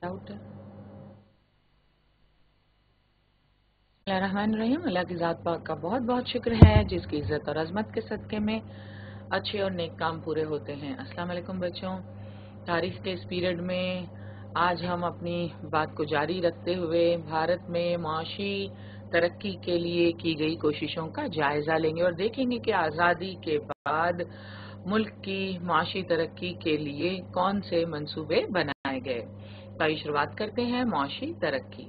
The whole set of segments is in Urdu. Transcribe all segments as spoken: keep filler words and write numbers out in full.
आउट है। रहमान अल्लाह की ज़ात पाक का बहुत बहुत शुक्र है जिसकी इज़्ज़त और अज़मत के सदक़े में अच्छे और नेक काम पूरे होते हैं। अस्सलाम वालेकुम बच्चों, तारीख़ के इस पीरियड में आज हम अपनी बात को जारी रखते हुए भारत में माशी तरक्की के लिए की गई कोशिशों का जायज़ा लेंगे और देखेंगे कि आज़ादी के बाद मुल्क की माशी तरक्की के लिए कौन से मंसूबे बनाए गए। तो आइए शुरुआत करते हैं माशी तरक्की।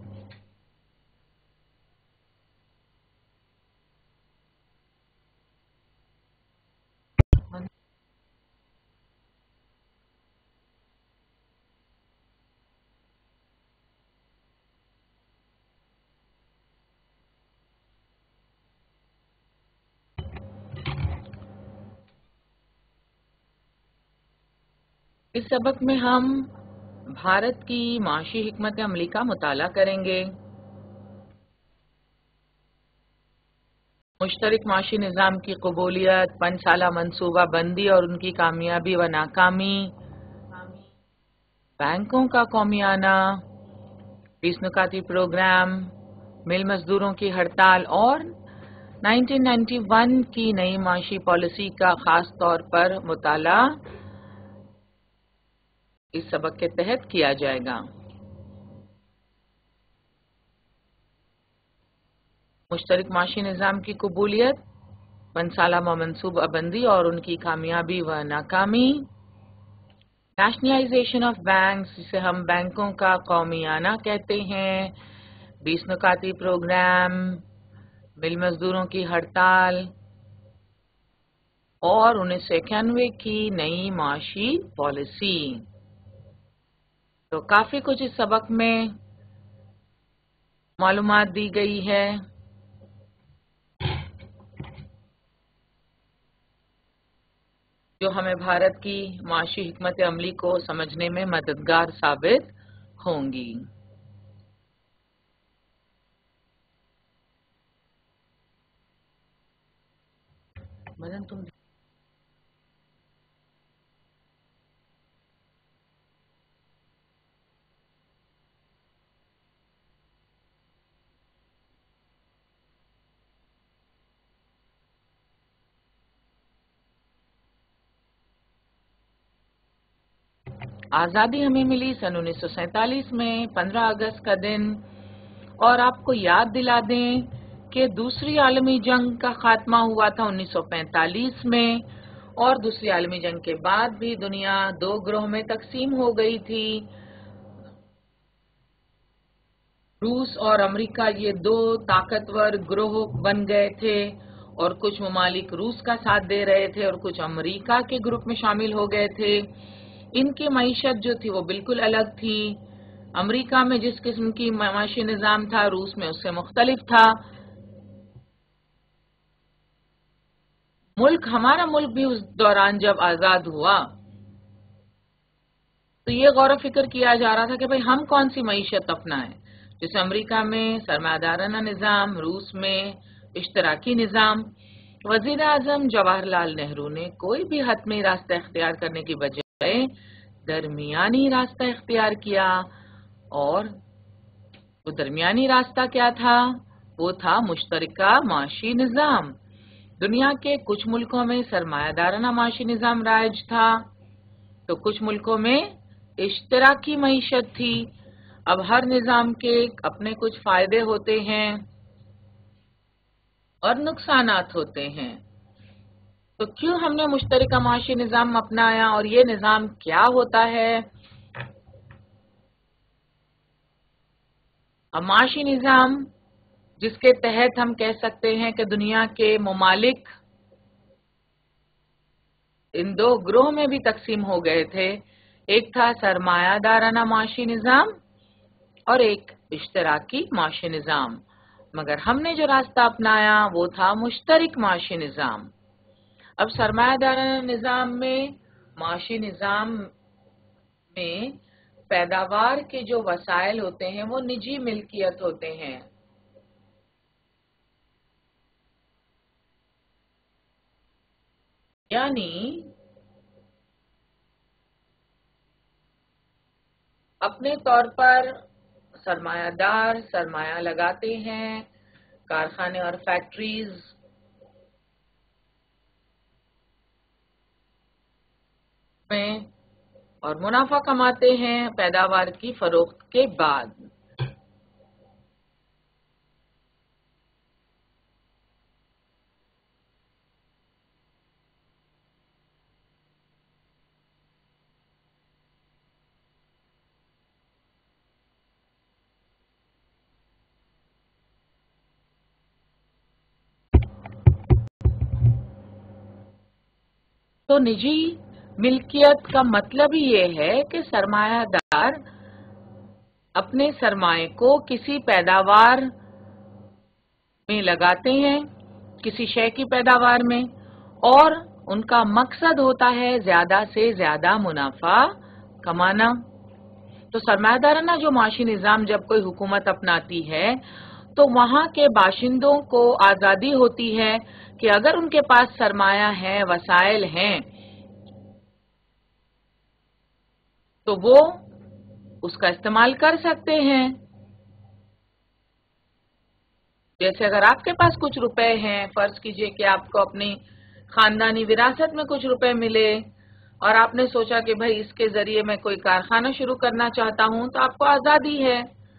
इस सबक में हम भारत की माशी हिकमत अमली का मुताला करेंगे। मुश्तरक माशी निज़ाम की कबूलियत, पाँच साला मनसूबा बंदी और उनकी कामयाबी व नाकामी, बैंकों का कौमियाना, बीस नुकाती प्रोग्राम, मिल मजदूरों की हड़ताल और उन्नीस सौ इक्यानवे की नई माशी पॉलिसी का खास तौर पर मुताला इस सबक के तहत किया जाएगा। मुश्तरक माशी निज़ाम की कबूलियत, पंसाला मनसूबा बंदी और उनकी कामयाबी व नाकामी, नेशनलाइजेशन ऑफ बैंक्स जिसे हम बैंकों का कौमियाना कहते हैं, बीस नुकाती प्रोग्राम, मिल मजदूरों की हड़ताल और उन्नीस सौ इक्यानवे की नई माशी पॉलिसी। तो काफी कुछ इस सबक में मालूमात दी गई है। जो हमें भारत की माशी हिकमत अमली को समझने में मददगार साबित होंगी। मदन तुम आज़ादी हमें मिली सन उन्नीस सौ सैंतालीस में पंद्रह अगस्त का दिन, और आपको याद दिला दें कि दूसरी आलमी जंग का खात्मा हुआ था उन्नीस सौ पैंतालीस में और दूसरी आलमी जंग के बाद भी दुनिया दो ग्रोह में तकसीम हो गई थी। रूस और अमेरिका ये दो ताकतवर ग्रोह बन गए थे और कुछ ममालिक रूस का साथ दे रहे थे और कुछ अमेरिका के ग्रुप में शामिल हो गए थे। इनकी मईशत जो थी वो बिल्कुल अलग थी। अमेरिका में जिस किस्म की माशी निज़ाम था, रूस में उससे मुख्तलिफ था। मुल्क हमारा मुल्क भी उस दौरान जब आजाद हुआ तो ये गौर फिक्र किया जा रहा था कि भाई हम कौन सी मईशत अपनाएं। जैसे अमेरिका में सरमायादाराना निज़ाम, रूस में इश्तराकी निज़ाम। वजीर आजम जवाहरलाल नेहरू ने कोई भी हतमी रास्ता इख्तियार करने की बजाय दरमियानी रास्ता इख्तियार किया, और वो दरमियानी रास्ता क्या था? वो था मुश्तरका माशी निज़ाम। दुनिया के कुछ मुल्कों में सरमायादाराना माशी निज़ाम राइज था तो कुछ मुल्कों में इश्तराकी मईशत थी। अब हर निज़ाम के अपने कुछ फायदे होते हैं और नुकसानात होते हैं। तो क्यों हमने मुश्तरका माशी निज़ाम अपनाया और ये निज़ाम क्या होता है? अब माशी निज़ाम जिसके तहत हम कह सकते हैं कि दुनिया के ममालिक इन दो ग्रोह में भी तकसीम हो गए थे। एक था सरमायादाराना माशी निज़ाम और एक इश्तराकी माशी निज़ाम, मगर हमने जो रास्ता अपनाया वो था मुश्तरक माशी निज़ाम। अब सरमायादाराना निज़ाम में, माशी निज़ाम में पैदावार के जो वसाइल होते हैं वो निजी मिल्कियत होते हैं। यानी اپنے طور پر سرمایہ دار سرمایہ لگاتے ہیں کارخانے اور فیکٹریز میں اور منافع کماتے ہیں پیداوار کی فروخت کے بعد۔ تو نجی ملکیت کا مطلب ہی یہ ہے کہ سرمایہ دار اپنے سرمایہ کو کسی پیداوار میں لگاتے ہیں، کسی شے کی پیداوار میں، اور ان کا مقصد ہوتا ہے زیادہ سے زیادہ منافع کمانا۔ تو سرمایہ دارانہ جو معاشی نظام جب کوئی حکومت اپناتی ہے تو وہاں کے باشندوں کو آزادی ہوتی ہے کہ اگر ان کے پاس سرمایہ ہے، وسائل ہیں، تو وہ اس کا استعمال کر سکتے ہیں۔ جیسے اگر آپ کے پاس کچھ روپے ہیں، فرض کیجئے کہ آپ کو اپنی خاندانی وراثت میں کچھ روپے ملے اور آپ نے سوچا کہ بھائی اس کے ذریعے میں کوئی کارخانہ شروع کرنا چاہتا ہوں، تو آپ کو آزادی ہے۔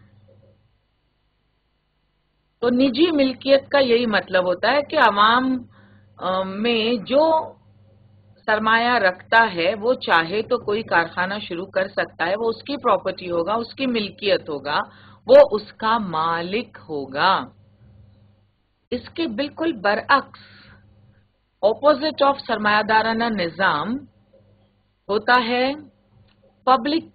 تو نجی ملکیت کا یہی مطلب ہوتا ہے کہ عوام میں جو سرمایہ رکھتا ہے وہ چاہے تو کوئی کارخانہ شروع کر سکتا ہے، وہ اس کی پراپرٹی ہوگا، اس کی ملکیت ہوگا، وہ اس کا مالک ہوگا۔ اس کے بالکل برعکس اپوزٹ آف سرمایہ دارانہ نظام ہوتا ہے پبلک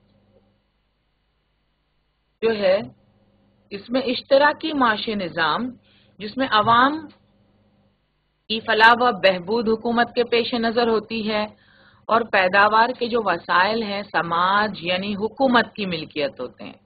جو ہے، اس میں اشتراکی معاشی نظام جس میں عوام کی فلاح و بہبود حکومت کے پیش نظر ہوتی ہے اور پیداوار کے جو وسائل ہیں سماج یعنی حکومت کی ملکیت ہوتے ہیں۔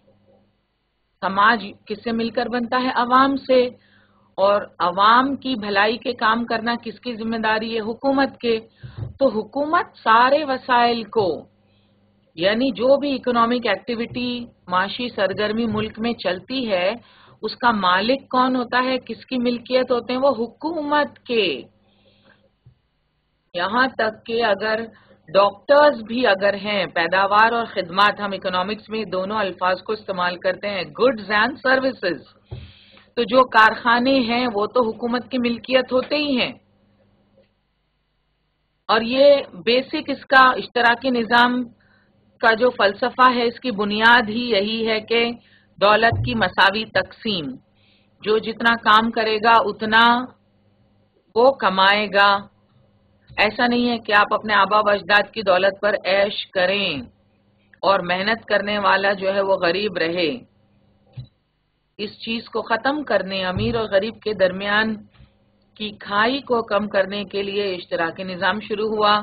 سماج کس سے مل کر بنتا ہے؟ عوام سے، اور عوام کی بھلائی کے کام کرنا کس کی ذمہ داری ہے؟ حکومت کے۔ تو حکومت سارے وسائل کو یعنی جو بھی اکنامک ایکٹیویٹی معاشی سرگرمی ملک میں چلتی ہے اس کا مالک کون ہوتا ہے؟ کس کی ملکیت ہوتے ہیں؟ وہ حکومت کے۔ یہاں تک کہ اگر ڈاکٹرز بھی اگر ہیں، پیداوار اور خدمات، ہم اکنامکس میں دونوں الفاظ کو استعمال کرتے ہیں، گڈز اینڈ سروسز، تو جو کارخانے ہیں وہ تو حکومت کی ملکیت ہوتے ہی ہیں۔ اور یہ بیسک اس کا اشتراکی نظام کا جو فلسفہ ہے، اس کی بنیاد ہی یہی ہے کہ دولت کی مساوی تقسیم، جو جتنا کام کرے گا اتنا وہ کمائے گا۔ ایسا نہیں ہے کہ آپ اپنے آبا و اجداد کی دولت پر عیش کریں اور محنت کرنے والا جو ہے وہ غریب رہے۔ اس چیز کو ختم کرنے، امیر اور غریب کے درمیان کی کھائی کو کم کرنے کے لیے اشتراکی نظام شروع ہوا،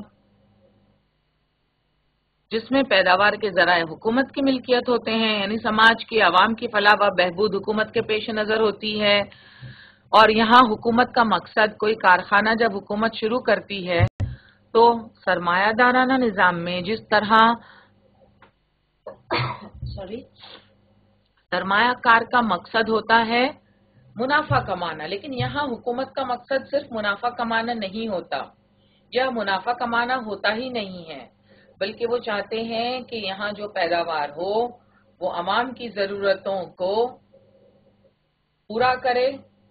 جس میں پیداوار کے ذرائع حکومت کی ملکیت ہوتے ہیں، یعنی سماج کی عوام کی فلاح و بہبود حکومت کے پیش نظر ہوتی ہے۔ اور یہاں حکومت کا مقصد، کوئی کارخانہ جب حکومت شروع کرتی ہے تو سرمایہ دارانہ نظام میں جس طرح سوری سرمایہ کار کا مقصد ہوتا ہے منافع کمانا، لیکن یہاں حکومت کا مقصد صرف منافع کمانا نہیں ہوتا، یا منافع کمانا ہوتا ہی نہیں ہے، بلکہ وہ چاہتے ہیں کہ یہاں جو پیداوار ہو وہ عوام کی ضرورتوں کو پورا کرے،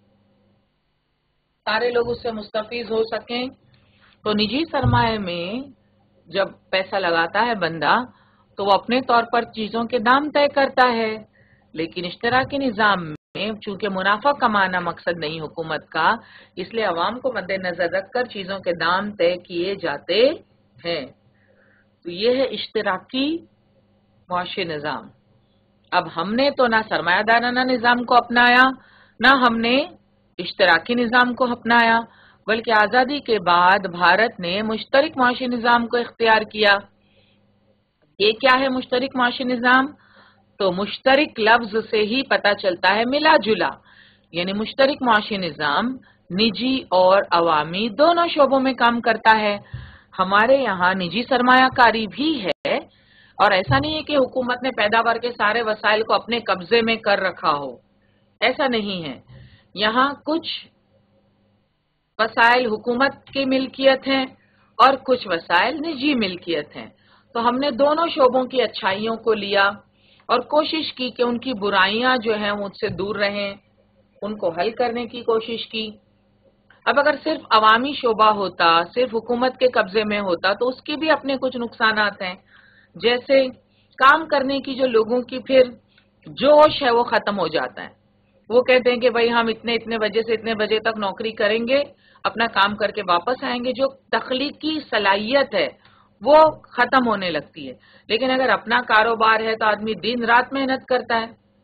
سارے لوگ اس سے مستفید ہو سکیں۔ تو نجی سرمایہ میں جب پیسہ لگاتا ہے بندہ تو وہ اپنے طور پر چیزوں کے دام طے کرتا ہے، لیکن اشتراکی نظام میں چونکہ منافع کمانا مقصد نہیں حکومت کا، اس لیے عوام کو مد نظر رکھ کر چیزوں کے دام طے کیے جاتے ہیں۔ تو یہ ہے اشتراکی معاشی نظام۔ اب ہم نے تو نہ سرمایہ دارانہ نظام کو اپنایا، نہ ہم نے اشتراکی نظام کو اپنایا، بلکہ آزادی کے بعد بھارت نے مشترک معاشی نظام کو اختیار کیا۔ یہ کیا ہے مشترک معاشی نظام؟ تو مشترک لفظ سے ہی پتہ چلتا ہے ملا جلا، یعنی مشترک معاشی نظام نجی اور عوامی دونوں شعبوں میں کام کرتا ہے۔ ہمارے یہاں نجی سرمایہ کاری بھی ہے اور ایسا نہیں ہے کہ حکومت نے پیداوار کے سارے وسائل کو اپنے قبضے میں کر رکھا ہو، ایسا نہیں ہے. یہاں کچھ وسائل حکومت کی ملکیت ہیں اور کچھ وسائل نجی ملکیت ہیں. تو ہم نے دونوں شعبوں کی اچھائیوں کو لیا اور کوشش کی کہ ان کی برائیاں جو ہیں مجھ سے دور رہیں، ان کو حل کرنے کی کوشش کی. اب اگر صرف عوامی شعبہ ہوتا، صرف حکومت کے قبضے میں ہوتا تو اس کی بھی اپنے کچھ نقصانات ہیں، جیسے کام کرنے کی جو لوگوں کی پھر جوش ہے وہ ختم ہو جاتا ہے. وہ کہتے ہیں کہ بھئی ہم اتنے اتنے بجے سے اتنے بجے تک نوکری کریں گے، اپنا کام کر کے واپس آئیں گے. جو تخلیقی صلاحیت ہے وہ ختم ہونے لگتی ہے. لیکن اگر اپنا کاروبار ہے تو آدمی دن رات محنت کرتا ہے.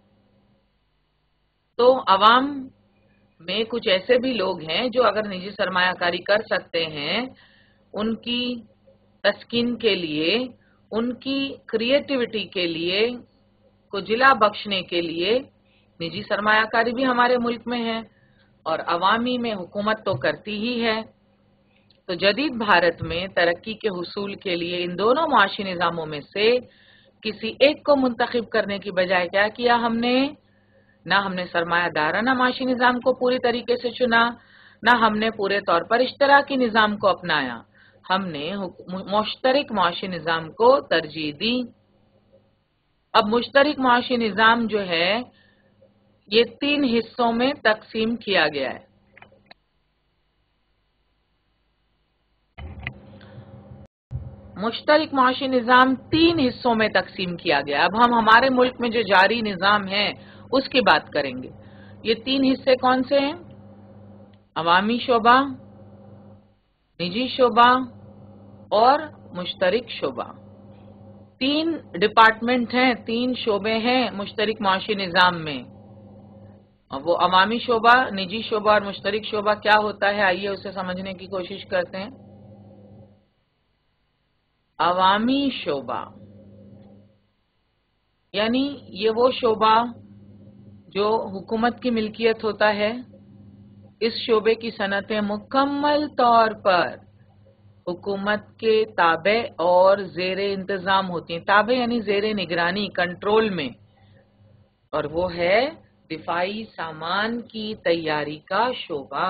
تو عوام میں کچھ ایسے بھی لوگ ہیں جو اگر نجی سرمایہ کاری کر سکتے ہیں، ان کی تسکین کے لیے، ان کی کریٹیوٹی کے لیے، کو جلا بخشنے کے لیے نجی سرمایہ کاری بھی ہمارے ملک میں ہے اور عوامی میں حکومت تو کرتی ہی ہے. تو جدید بھارت میں ترقی کے حصول کے لیے ان دونوں معاشی نظاموں میں سے کسی ایک کو منتخب کرنے کی بجائے کیا کیا ہم نے؟ نہ ہم نے سرمایہ دارانہ معاشی نظام کو پوری طریقے سے چنا، نہ ہم نے پورے طور پر اشتراکی نظام کو اپنایا. ہم نے مشترک معاشی نظام کو ترجیح دی. اب مشترک معاشی نظام جو ہے یہ تین حصوں میں تقسیم کیا گیا ہے. مشترک معاشی نظام تین حصوں میں تقسیم کیا گیا. اب ہم ہمارے ملک میں جو جاری نظام ہے اس کی بات کریں گے. یہ تین حصے کون سے ہیں؟ عوامی شعبہ، نجی شعبہ اور مشترک شعبہ. تین ڈپارٹمنٹ ہیں، تین شعبے ہیں مشترک معاشی نظام میں. وہ عوامی شعبہ، نجی شعبہ اور مشترک شعبہ کیا ہوتا ہے، آئیے اسے سمجھنے کی کوشش کرتے ہیں. عوامی شعبہ یعنی یہ وہ شعبہ جو حکومت کی ملکیت ہوتا ہے. اس شعبے کی صنعتیں مکمل طور پر حکومت کے تابع اور زیر انتظام ہوتی ہیں. تابع یعنی زیر نگرانی، کنٹرول میں. اور وہ ہے دفاعی سامان کی تیاری کا شعبہ.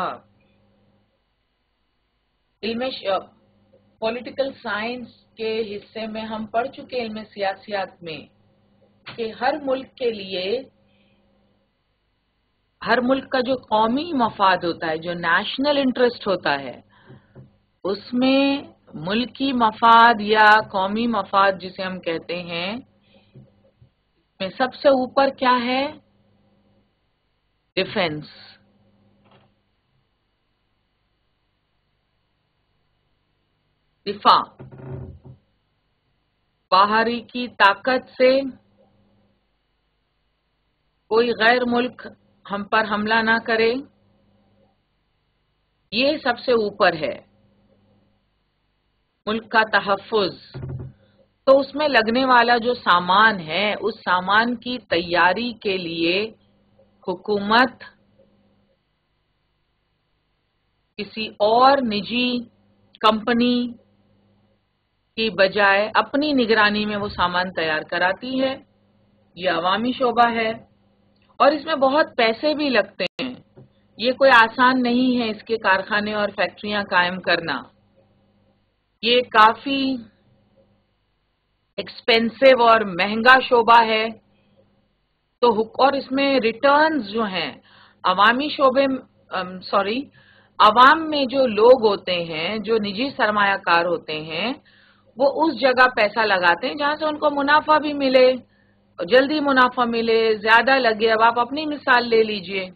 علم پولیٹیکل سائنس کے حصے میں ہم پڑھ چکے علم سیاسیات میں کہ ہر ملک کے لیے، ہر ملک کا جو قومی مفاد ہوتا ہے، جو نیشنل انٹرسٹ ہوتا ہے، اس میں ملکی مفاد یا قومی مفاد جسے ہم کہتے ہیں، میں سب سے اوپر کیا ہے؟ ڈیفنس. دفاع. باہری کی طاقت سے کوئی غیر ملک ہم پر حملہ نہ کرے، یہ سب سے اوپر ہے. ملک کا تحفظ. تو اس میں لگنے والا جو سامان ہے، اس سامان کی تیاری کے لیے حکومت کسی اور نجی کمپنی کی بجائے اپنی نگرانی میں وہ سامان تیار کراتی ہے. یہ عوامی شعبہ ہے اور اس میں بہت پیسے بھی لگتے ہیں. یہ کوئی آسان نہیں ہے اس کے کارخانے اور فیکٹریاں قائم کرنا. یہ کافی ایکسپینسو اور مہنگا شعبہ ہے. تو اور اس میں ریٹرنز جو ہیں عوامی شعبے سوری عوام میں جو لوگ ہوتے ہیں، جو نجی سرمایہ کار ہوتے ہیں، وہ اس جگہ پیسہ لگاتے ہیں جہاں سے ان کو منافع بھی ملے، جلدی منافع ملے، زیادہ لگے. اب آپ اپنی مثال لے لیجئے.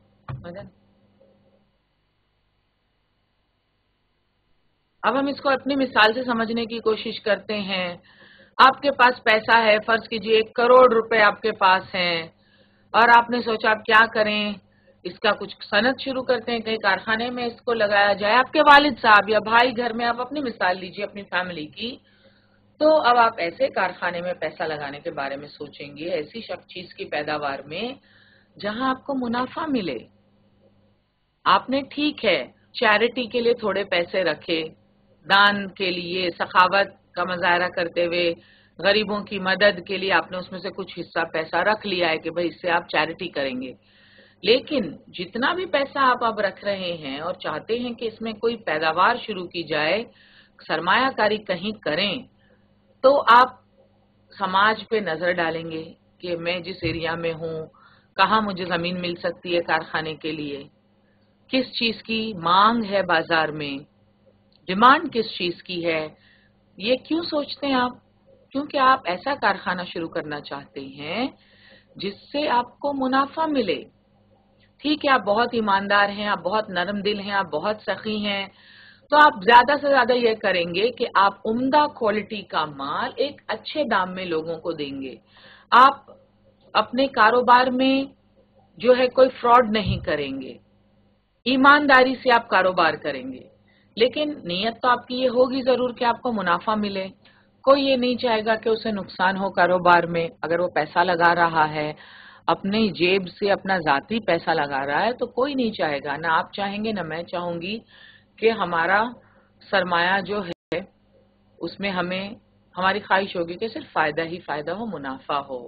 اب ہم اس کو اپنی مثال سے سمجھنے کی کوشش کرتے ہیں. آپ کے پاس پیسہ ہے، فرض کیجئے ایک کروڑ روپے آپ کے پاس ہیں اور آپ نے سوچا آپ کیا کریں، اس کا کچھ صنعت شروع کرتے ہیں، کہیں کارخانے میں اس کو لگایا جائے. آپ کے والد صاحب یا بھائی گھر میں، آپ اپنی مثال لیجئے اپنی فیملی کی. تو اب آپ ایسے کارخانے میں پیسہ لگانے کے بارے میں سوچیں گے، ایسی شخص چیز کی پیداوار میں جہاں آپ کو منافع ملے. آپ نے ٹھیک ہے چیریٹی کے لیے تھوڑے پیسے رکھے، دان کے لیے، سخاوت کا مظاہرہ کرتے ہوئے गरीबों की मदद के लिए आपने उसमें से कुछ हिस्सा पैसा रख लिया है कि भाई इससे आप चैरिटी करेंगे। लेकिन जितना भी पैसा आप अब रख रहे हैं और चाहते हैं कि इसमें कोई पैदावार शुरू की जाए, सरमायाकारी कहीं करें, तो आप समाज पे नजर डालेंगे कि मैं जिस एरिया में हूं, कहाँ मुझे जमीन मिल सकती है कारखाने के लिए, किस चीज की मांग है बाजार में, डिमांड किस चीज की है। ये क्यों सोचते हैं आप? क्योंकि आप ऐसा कारखाना शुरू करना चाहते हैं जिससे आपको मुनाफा मिले। ठीक है, आप बहुत ईमानदार हैं, आप बहुत नरम दिल हैं, आप बहुत सखी हैं, तो आप ज्यादा से ज्यादा ये करेंगे कि आप उम्दा क्वालिटी का माल एक अच्छे दाम में लोगों को देंगे। आप अपने कारोबार में जो है कोई फ्रॉड नहीं करेंगे, ईमानदारी से आप कारोबार करेंगे। लेकिन नीयत तो आपकी ये होगी जरूर कि आपको मुनाफा मिले। कोई ये नहीं चाहेगा कि उसे नुकसान हो कारोबार में। अगर वो पैसा लगा रहा है, अपने जेब से अपना जाती पैसा लगा रहा है, तो कोई नहीं चाहेगा, ना आप चाहेंगे ना मैं चाहूंगी कि हमारा सरमाया जो है उसमें हमें, हमारी ख्वाहिश होगी कि सिर्फ फायदा ही फायदा हो, मुनाफा हो।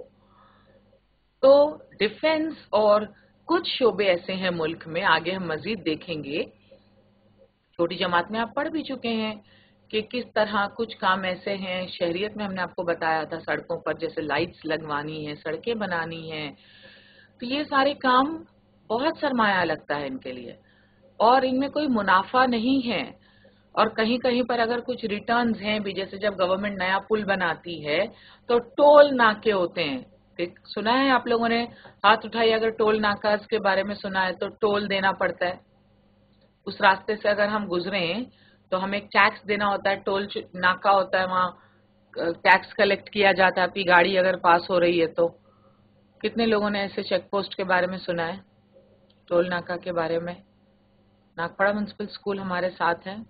तो डिफेंस और कुछ शोबे ऐसे हैं मुल्क में, आगे हम मजीद देखेंगे। छोटी जमात में आप पढ़ भी चुके हैं कि किस तरह कुछ काम ऐसे हैं। शहरियत में हमने आपको बताया था, सड़कों पर जैसे लाइट्स लगवानी है, सड़कें बनानी है, तो ये सारे काम बहुत सरमाया लगता है इनके लिए और इनमें कोई मुनाफा नहीं है। और कहीं कहीं पर अगर कुछ रिटर्न्स हैं भी, जैसे जब गवर्नमेंट नया पुल बनाती है तो टोल नाके होते हैं। एक सुना है आप लोगों ने? हाथ उठाइए अगर टोल नाकाज के बारे में सुना है। तो टोल देना पड़ता है, उस रास्ते से अगर हम गुजरे तो हमें एक टैक्स देना होता है। टोल नाका होता है, वहाँ टैक्स कलेक्ट किया जाता है आपकी गाड़ी अगर पास हो रही है तो। कितने लोगों ने ऐसे चेक पोस्ट के बारे में सुना है, टोल नाका के बारे में? नागपड़ा म्युनिसिपल स्कूल हमारे साथ है।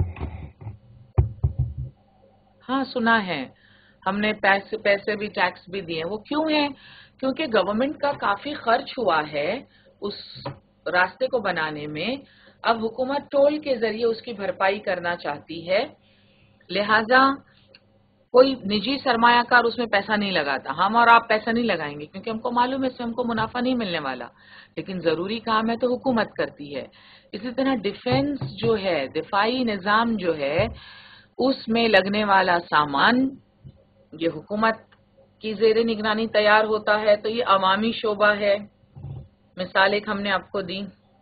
हाँ सुना है हमने, पैसे पैसे भी टैक्स भी दिए। वो क्यों है? क्योंकि गवर्नमेंट का काफी खर्च हुआ है उस रास्ते को बनाने में। अब हुकूमत टोल के जरिए उसकी भरपाई करना चाहती है, लिहाजा कोई निजी सरमायाकार उसमें पैसा नहीं लगाता। हम और आप पैसा नहीं लगाएंगे क्योंकि हमको मालूम है इससे हमको मुनाफा नहीं मिलने वाला, लेकिन जरूरी काम है तो हुकूमत करती है। इसी तरह डिफेंस जो है, दिफाई निजाम जो है, उसमें लगने वाला सामान ये हुकूमत की जेर निगरानी तैयार होता है, तो ये अवामी शोबा है। मिसाल एक हमने आपको दी,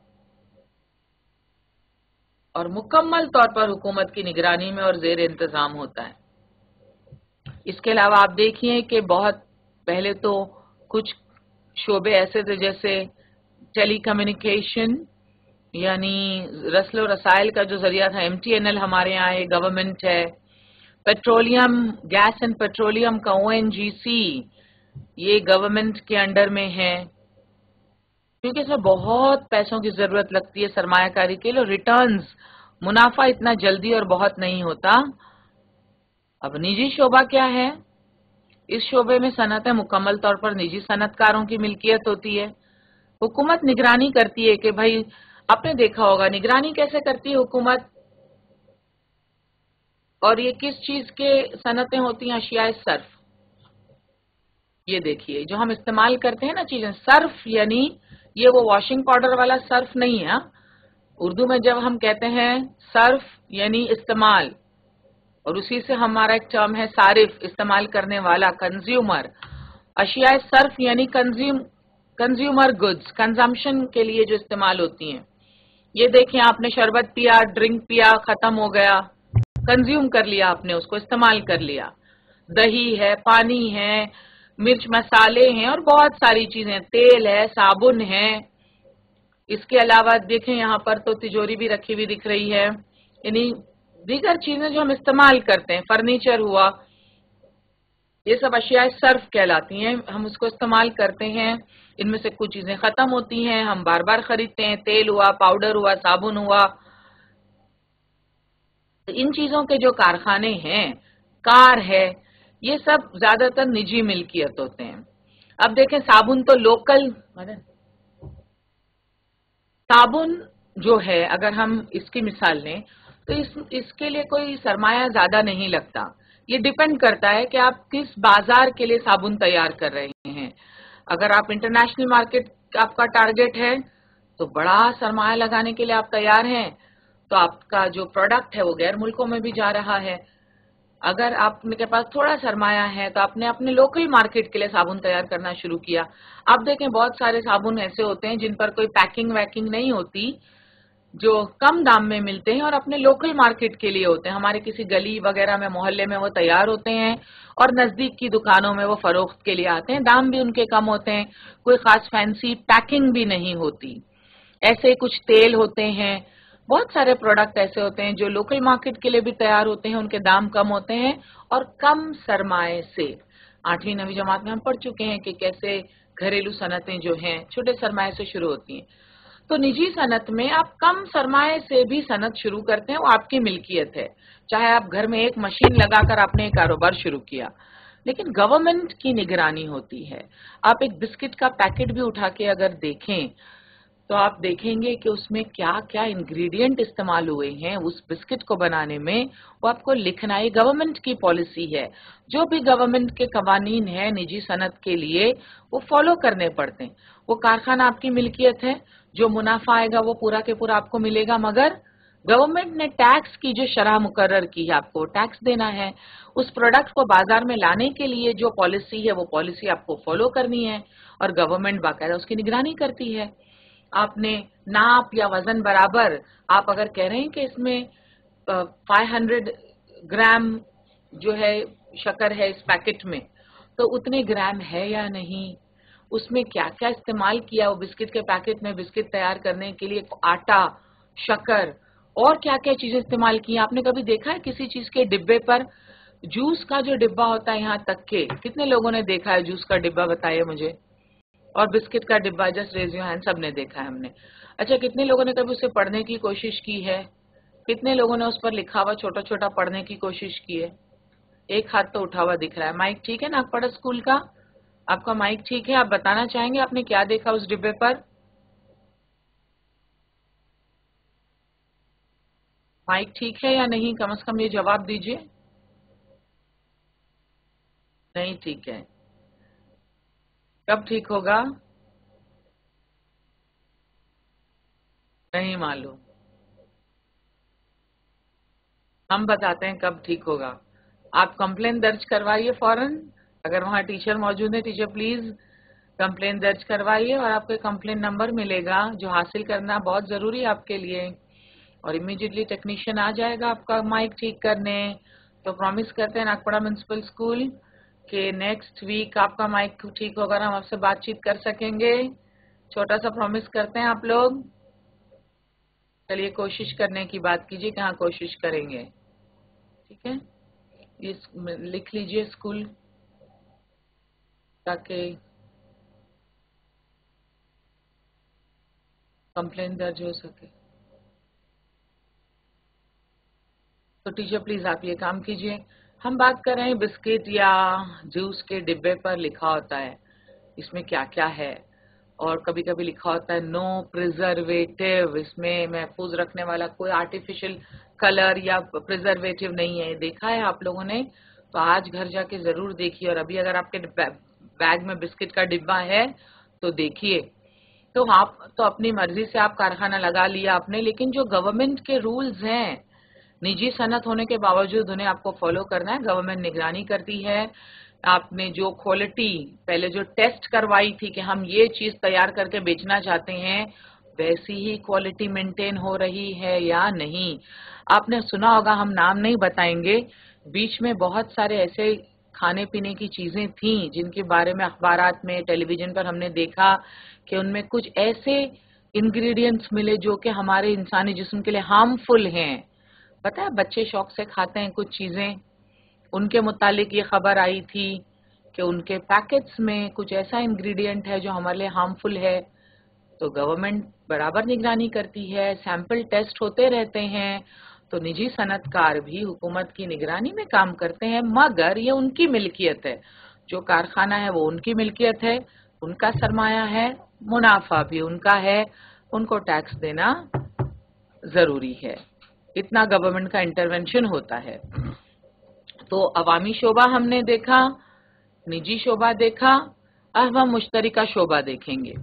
और मुकम्मल तौर पर हुकूमत की निगरानी में और जेर इंतजाम होता है। इसके अलावा आप देखिए कि बहुत पहले तो कुछ शोबे ऐसे थे जैसे टेली कम्युनिकेशन, यानी रसलो रसायल का जो जरिया था, एम टी एन एल हमारे यहाँ ये गवर्नमेंट है। पेट्रोलियम, गैस एंड पेट्रोलियम का ओ एन जी सी ये गवर्नमेंट के अंडर में है, क्योंकि इसमें बहुत पैसों की जरूरत लगती है सरमायाकारी के लिए। रिटर्न्स, मुनाफा इतना जल्दी और बहुत नहीं होता। अब निजी शोबा क्या है? इस शोबे में सनतें मुकम्मल तौर पर निजी सनतकारों की मिल्कियत होती है। हुकूमत निगरानी करती है कि भाई, आपने देखा होगा निगरानी कैसे करती है हुकूमत, और ये किस चीज के सनतें होती हैं? अशियाए सर्फ। ये देखिए जो हम इस्तेमाल करते हैं ना चीजें, सर्फ यानी ये वो वॉशिंग पाउडर वाला सर्फ नहीं है। उर्दू में जब हम कहते हैं सर्फ यानी इस्तेमाल, और उसी से हमारा एक टर्म है सारिफ, इस्तेमाल करने वाला, कंज्यूमर। अशियाए सर्फ यानी कंज्यूम कंज्यूमर गुड्स, कंजम्पशन के लिए जो इस्तेमाल होती हैं। ये देखें, आपने शरबत पिया, ड्रिंक पिया, खत्म हो गया, कंज्यूम कर लिया आपने, उसको इस्तेमाल कर लिया। दही है, पानी है, मिर्च मसाले हैं और बहुत सारी चीजें, तेल है, साबुन है। इसके अलावा देखें यहाँ पर तो तिजोरी भी रखी हुई दिख रही है, यानी दीगर चीजें जो हम इस्तेमाल करते हैं, फर्नीचर हुआ, ये सब अशियाए सर्फ कहलाती हैं। हम उसको इस्तेमाल करते हैं, इनमें से कुछ चीजें खत्म होती हैं, हम बार बार खरीदते हैं। तेल हुआ, पाउडर हुआ, साबुन हुआ। इन चीजों के जो कारखाने हैं, कार है, ये सब ज्यादातर निजी मिल्कियत होते हैं। अब देखें साबुन तो लोकल, साबुन जो है अगर हम इसकी मिसाल लें तो इस इसके लिए कोई सरमाया ज्यादा नहीं लगता, یہ ڈیپینڈ کرتا ہے کہ آپ کس بازار کے لیے صابن تیار کر رہے ہیں. اگر آپ انٹرنیشنل مارکیٹ آپ کا ٹارگیٹ ہے تو بڑا سرمایہ لگانے کے لیے آپ تیار ہیں تو آپ کا جو پروڈکٹ ہے وہ غیر ملکوں میں بھی جا رہا ہے. اگر آپ کے پاس تھوڑا سرمایہ ہے تو آپ نے اپنے لوکل مارکیٹ کے لیے صابن تیار کرنا شروع کیا. آپ دیکھیں بہت سارے صابن ایسے ہوتے ہیں جن پر کوئی پیکنگ ویکنگ نہیں ہوتی، جو کم دام میں ملتے ہیں اور اپنے لوکل مارکیٹ کے لیے ہوتے ہیں. ہمارے کسی گلی وغیرہ میں محلے میں وہ تیار ہوتے ہیں اور نزدیک کی دکانوں میں وہ فروخت کے لیے آتے ہیں. دام بھی ان کے کم ہوتے ہیں، کوئی خاص فینسی پیکنگ بھی نہیں ہوتی. ایسے کچھ تیل ہوتے ہیں، بہت سارے پروڈکٹ ایسے ہوتے ہیں جو لوکل مارکیٹ کے لیے بھی تیار ہوتے ہیں، ان کے دام کم ہوتے ہیں اور کم سرمائے سے. آٹھویں نویں جماعت میں ہم پڑھ چکے ہیں کہ کیسے گھریلو صنعتیں جو ہیں چھوٹے سرمائے سے شروع ہوتی ہیں. تو نجی صنعت میں آپ کم سرمائے سے بھی صنعت شروع کرتے ہیں، وہ آپ کی ملکیت ہے. چاہے آپ گھر میں ایک مشین لگا کر آپ نے ایک کاروبار شروع کیا، لیکن گورنمنٹ کی نگرانی ہوتی ہے. آپ ایک بسکٹ کا پیکٹ بھی اٹھا کے اگر دیکھیں تو آپ دیکھیں گے کہ اس میں کیا کیا انگریڈینٹ استعمال ہوئے ہیں اس بسکٹ کو بنانے میں، وہ آپ کو لکھنا ہے. گورنمنٹ کی پالیسی ہے. جو بھی گورنمنٹ کے قوانین ہیں نجی صنعت کے لیے وہ فالو کرنے پڑتے ہیں. وہ کارخانہ آپ کی ملکیت ہے، جو منافع آئے گا وہ پورا کے پورا آپ کو ملے گا، مگر گورنمنٹ نے ٹیکس کی جو شرح مقرر کی ہے آپ کو ٹیکس دینا ہے. اس پروڈکٹ کو بازار میں لانے کے لیے جو پالیسی ہے وہ پالیسی آپ کو فالو کرنی ہے اور گورنمنٹ باقاعدہ اس کی نگرانی کرتی ہے. آپ نے ناپ یا وزن برابر، آپ اگر کہہ رہے ہیں کہ اس میں فائیو ہنڈریڈ گرام جو ہے شکر ہے اس پیکٹ میں، تو اتنے گرام ہے یا نہیں، اس میں کیا کیا استعمال کیا وہ بسکٹ کے پیکٹ میں بسکٹ تیار کرنے کے لیے، آٹا، شکر اور کیا کیا چیزیں استعمال کی. آپ نے کبھی دیکھا ہے کسی چیز کے ڈبے پر جوس کا جو ڈبا ہوتا ہے یہاں تک کہ کتنے لوگوں نے دیکھا ہے جوس کا ڈبا؟ بتائیے مجھے. اور بسکٹ کا ڈبا، جسٹ ریز یور ہینڈ، سب نے دیکھا ہے ہم نے. اچھا کتنے لوگوں نے کبھی اسے پڑھنے کی کوشش کی ہے؟ کتنے لوگوں نے اس پر لکھا ہوا چھوٹا چھوٹا پڑھنے کی کوشش کی ہے؟ ایک ہاتھ تو اٹھا ہوا دکھ رہا ہے. مائک ٹھیک ہے ناگپڑا اسکول کا؟ آپ کا مائک ٹھیک ہے؟ آپ بتانا چاہیں گے آپ نے کیا دیکھا اس ڈبے پر؟ مائک ٹھیک ہے یا نہیں؟ کم از کم یہ جواب دیجئے. نہیں ٹھیک ہے. کب ٹھیک ہوگا؟ نہیں معلوم. ہم بتاتے ہیں کب ٹھیک ہوگا. آپ کمپلین درج کروائیے فوراً. اگر وہاں ٹیچر موجود ہیں، ٹیچر پلیز کمپلین درج کروائیے اور آپ کو کمپلین نمبر ملے گا جو حاصل کرنا بہت ضروری ہے آپ کے لیے. اور امیڈیٹلی ٹیکنیشین آ جائے گا آپ کا مائک ٹھیک کرنے. تو پرومس کرتے ہیں ناگپڑا میونسپل اسکول کہ نیکسٹ ویک آپ کا مائک ٹھیک ہوگا، ہم آپ سے بات چیت کر سکیں گے. چھوٹا سا پرومس کرتے ہیں آپ لوگ. چلیے کوشش کرنے کی بات کیجیے کہ ہاں کوشش کریں گے. ٹھیک ہے، یہ لکھ لیجئے اسکول تاکہ کمپلین درج ہو سکے. تو ٹیچر پلیز آپ یہ کام کیجئے. ہم بات کر رہے ہیں بسکٹ یا جوس کے ڈبے پر لکھا ہوتا ہے اس میں کیا کیا ہے، اور کبھی کبھی لکھا ہوتا ہے نو پریزرویٹو، اس میں محفوظ رکھنے والا کوئی آرٹیفیشل کلر یا پریزرویٹو نہیں ہے. دیکھا ہے آپ لوگوں نے؟ تو آج گھر جا کے ضرور دیکھیے. اور ابھی اگر آپ کے بیگ میں بسکٹ کا ڈبا ہے تو دیکھیے. تو آپ تو اپنی مرضی سے آپ کارخانہ لگا لیا آپ نے، لیکن جو گورنمنٹ کے رولز ہیں نجی صنعت ہونے کے باوجود انہیں آپ کو فالو کرنا ہے. گورنمنٹ نگرانی کرتی ہے. آپ نے جو کوالٹی پہلے جو ٹیسٹ کروائی تھی کہ ہم یہ چیز تیار کر کے بیچنا چاہتے ہیں ویسی ہی کوالٹی مینٹین ہو رہی ہے یا نہیں. آپ نے سنا ہوگا، ہم نام نہیں بتائیں گے، بیچ میں بہت سارے ایسے کھانے پینے کی چیزیں تھیں جن کے بارے میں اخبارات میں ٹیلی ویژن پر ہم نے دیکھا کہ ان میں کچھ ایسے انگریڈینٹس ملے جو کہ ہمارے انسانی جسم کے لیے ہارمفل ہیں. پتہ ہے بچے شوق سے کھاتے ہیں کچھ چیزیں، ان کے متعلق یہ خبر آئی تھی کہ ان کے پیکٹس میں کچھ ایسا انگریڈینٹ ہے جو ہمارے لیے ہارمفل ہے. تو گورنمنٹ برابر نگرانی کرتی ہے، سیمپل ٹیسٹ ہوتے رہتے ہیں. تو نجی صنعت کار بھی حکومت کی نگرانی میں کام کرتے ہیں، مگر یہ ان کی ملکیت ہے. جو کارخانہ ہے وہ ان کی ملکیت ہے، ان کا سرمایہ ہے، منافع بھی ان کا ہے، ان کو ٹیکس دینا ضروری ہے. اتنا گورنمنٹ کا انٹرونشن ہوتا ہے. तो अवामी शोबा हमने देखा, निजी शोबा देखा, अब हम मुश्तरिका शोबा देखेंगे।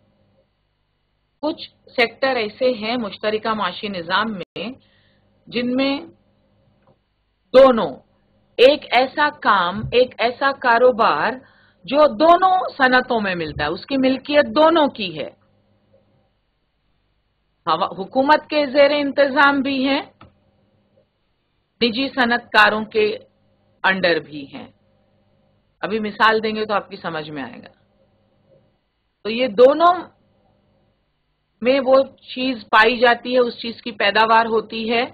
कुछ सेक्टर ऐसे हैं मुश्तरिका माशी निजाम में जिनमें दोनों, एक ऐसा काम, एक ऐसा कारोबार जो दोनों सनतों में मिलता है, उसकी मिल्कियत दोनों की है, हुकूमत के ज़ेर इंतजाम भी है, निजी सनतकारों के अंडर भी हैं। अभी मिसाल देंगे तो आपकी समझ में आएगा। तो ये दोनों में वो चीज पाई जाती है, उस चीज की पैदावार होती है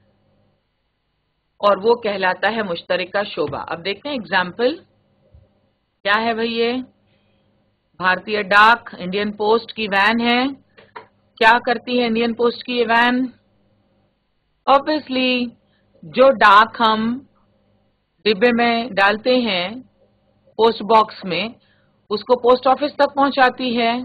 और वो कहलाता है मुश्तरिका शोबा। अब देखते हैं एग्जाम्पल क्या है भाई। ये भारतीय डाक, इंडियन पोस्ट की वैन है। क्या करती है इंडियन पोस्ट की ये वैन? ऑब्वियसली जो डाक हम डिब्बे में डालते हैं पोस्ट बॉक्स में, उसको पोस्ट ऑफिस तक पहुंचाती है।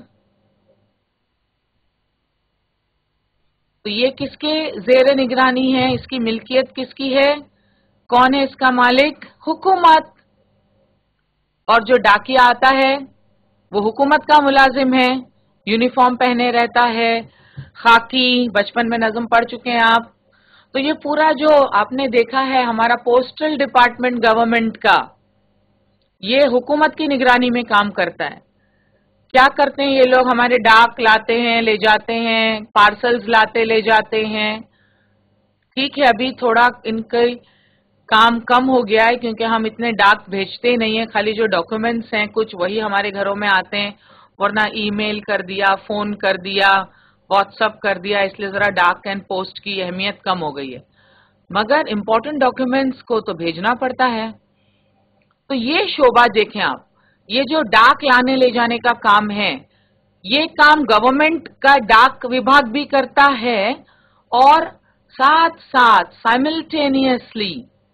तो ये किसके ज़ेरे निगरानी है? इसकी मिल्कियत किसकी है? कौन है इसका मालिक? हुकूमत। और जो डाकिया आता है वो हुकूमत का मुलाजिम है, यूनिफॉर्म पहने रहता है, खाकी, बचपन में नज़म पढ़ चुके हैं आप। तो ये पूरा जो आपने देखा है हमारा पोस्टल डिपार्टमेंट गवर्नमेंट का, ये हुकूमत की निगरानी में काम करता है। क्या करते हैं ये लोग? हमारे डाक लाते हैं, ले जाते हैं, पार्सल्स लाते ले जाते हैं। ठीक है, अभी थोड़ा इनके काम कम हो गया है क्योंकि हम इतने डाक भेजते नहीं है, खाली जो डॉक्यूमेंट्स हैं कुछ वही हमारे घरों में आते हैं, वरना ईमेल कर दिया, फोन कर दिया, व्हाट्सएप कर दिया, इसलिए जरा डाक एंड पोस्ट की अहमियत कम हो गई है। मगर इंपॉर्टेंट डॉक्यूमेंट्स को तो भेजना पड़ता है। तो ये शोबा देखें आप, ये जो डाक लाने ले जाने का काम है, ये काम गवर्नमेंट का डाक विभाग भी करता है और साथ साथ साइमल्टेनियसली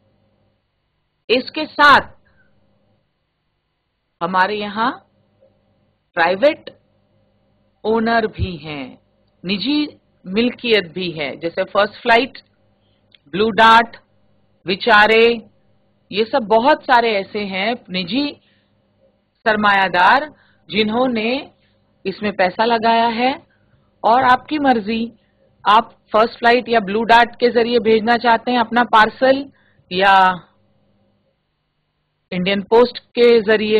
इसके साथ हमारे यहां प्राइवेट ओनर भी हैं, निजी मिल्कियत भी है, जैसे फर्स्ट फ्लाइट, ब्लू डार्ट, विचारे, ये सब बहुत सारे ऐसे हैं निजी सरमायादार जिन्होंने इसमें पैसा लगाया है। और आपकी मर्जी, आप फर्स्ट फ्लाइट या ब्लू डार्ट के जरिए भेजना चाहते हैं अपना पार्सल या इंडियन पोस्ट के जरिए,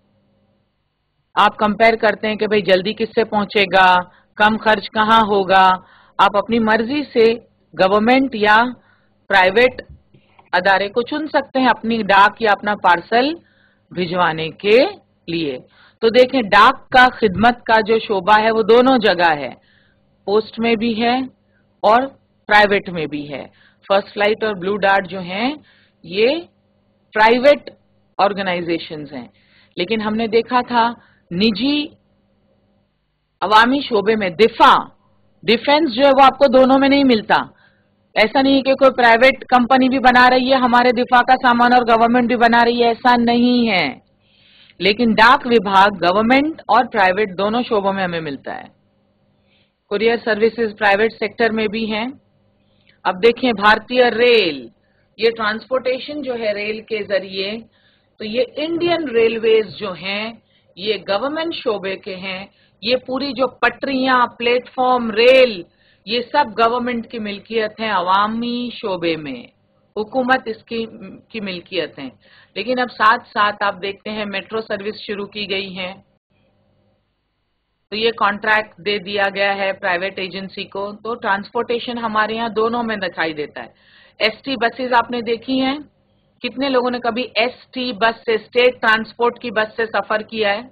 आप कंपेयर करते हैं कि भाई जल्दी किससे पहुंचेगा, कम खर्च कहां होगा। आप अपनी मर्जी से गवर्नमेंट या प्राइवेट अदारे को चुन सकते हैं अपनी डाक या अपना पार्सल भिजवाने के लिए। तो देखें, डाक का खिदमत का जो शोबा है वो दोनों जगह है, पोस्ट में भी है और प्राइवेट में भी है। फर्स्ट फ्लाइट और ब्लू डार्ट जो हैं ये प्राइवेट ऑर्गेनाइजेशंस हैं, लेकिन हमने देखा था निजी अवामी शोबे में दिफा, डिफेंस जो है वो आपको दोनों में नहीं मिलता। ऐसा नहीं है कि कोई प्राइवेट कंपनी भी बना रही है हमारे दिफा का सामान और गवर्नमेंट भी बना रही है, ऐसा नहीं है। लेकिन डाक विभाग गवर्नमेंट और प्राइवेट दोनों शोबों में हमें मिलता है। कुरियर सर्विसेज प्राइवेट सेक्टर में भी हैं। अब देखें भारतीय रेल, ये ट्रांसपोर्टेशन जो है रेल के जरिए, तो ये इंडियन रेलवेज जो हैं ये गवर्नमेंट शोबे के हैं। ये पूरी जो पटरियां, प्लेटफॉर्म, रेल, ये सब गवर्नमेंट की मिल्कियत है, अवामी शोबे में हुकूमत इसकी की मिल्कियत है। लेकिन अब साथ साथ आप देखते हैं मेट्रो सर्विस शुरू की गई है, तो ये कॉन्ट्रैक्ट दे दिया गया है प्राइवेट एजेंसी को। तो ट्रांसपोर्टेशन हमारे यहाँ दोनों में दिखाई देता है। एसटी बसेस आपने देखी हैं? कितने लोगों ने कभी एसटी बस से, स्टेट ट्रांसपोर्ट की बस से सफर किया है?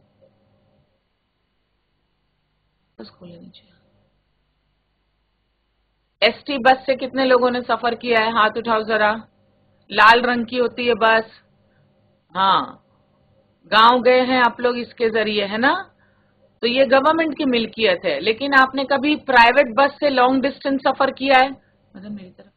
बस खोले नीचे। एसटी बस से कितने लोगों ने सफर किया है? हाथ उठाओ जरा। लाल रंग की होती है बस। हाँ, गांव गए हैं आप लोग इसके जरिए, है ना? तो ये गवर्नमेंट की मिल्कियत है। लेकिन आपने कभी प्राइवेट बस से लॉन्ग डिस्टेंस सफर किया है? मतलब मेरी तरफ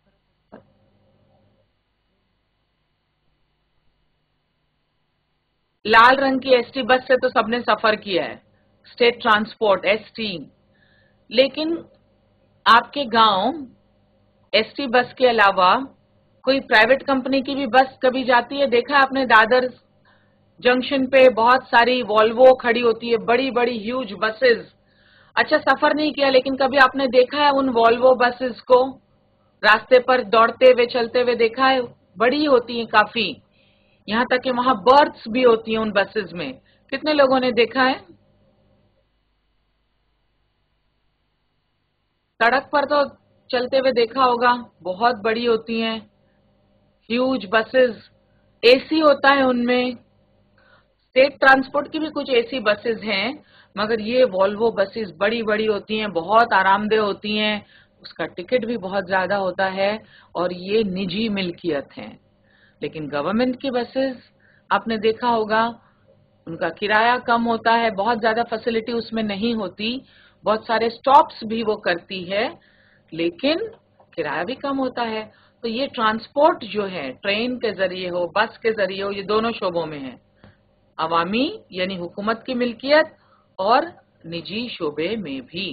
लाल रंग की एसटी बस से तो सबने सफर किया है, स्टेट ट्रांसपोर्ट एसटी। लेकिन आपके गांव एसटी बस के अलावा कोई प्राइवेट कंपनी की भी बस कभी जाती है, देखा आपने दादर जंक्शन पे बहुत सारी वॉल्वो खड़ी होती है, बड़ी बड़ी ह्यूज बसेस। अच्छा, सफर नहीं किया लेकिन कभी आपने देखा है उन वॉल्वो बसेस को रास्ते पर दौड़ते हुए चलते हुए देखा है? बड़ी होती हैं काफी, यहां तक कि वहां बर्थ्स भी होती हैं उन बसेस में। कितने लोगों ने देखा है? सड़क पर तो चलते हुए देखा होगा, बहुत बड़ी होती हैं ह्यूज बसेस, एसी होता है उनमें। स्टेट ट्रांसपोर्ट की भी कुछ एसी बसेस हैं, मगर ये वॉल्वो बसेस बड़ी बड़ी होती हैं, बहुत आरामदेह होती हैं, उसका टिकट भी बहुत ज्यादा होता है और ये निजी मिल्कियत है। लेकिन गवर्नमेंट की बसेस आपने देखा होगा, उनका किराया कम होता है, बहुत ज्यादा फैसिलिटी उसमें नहीं होती, बहुत सारे स्टॉप्स भी वो करती है, लेकिन किराया भी कम होता है। तो ये ट्रांसपोर्ट जो है, ट्रेन के जरिए हो, बस के जरिए हो, ये दोनों शोबों में है, अवामी यानी हुकूमत की मिल्कियत और निजी शोबे में भी।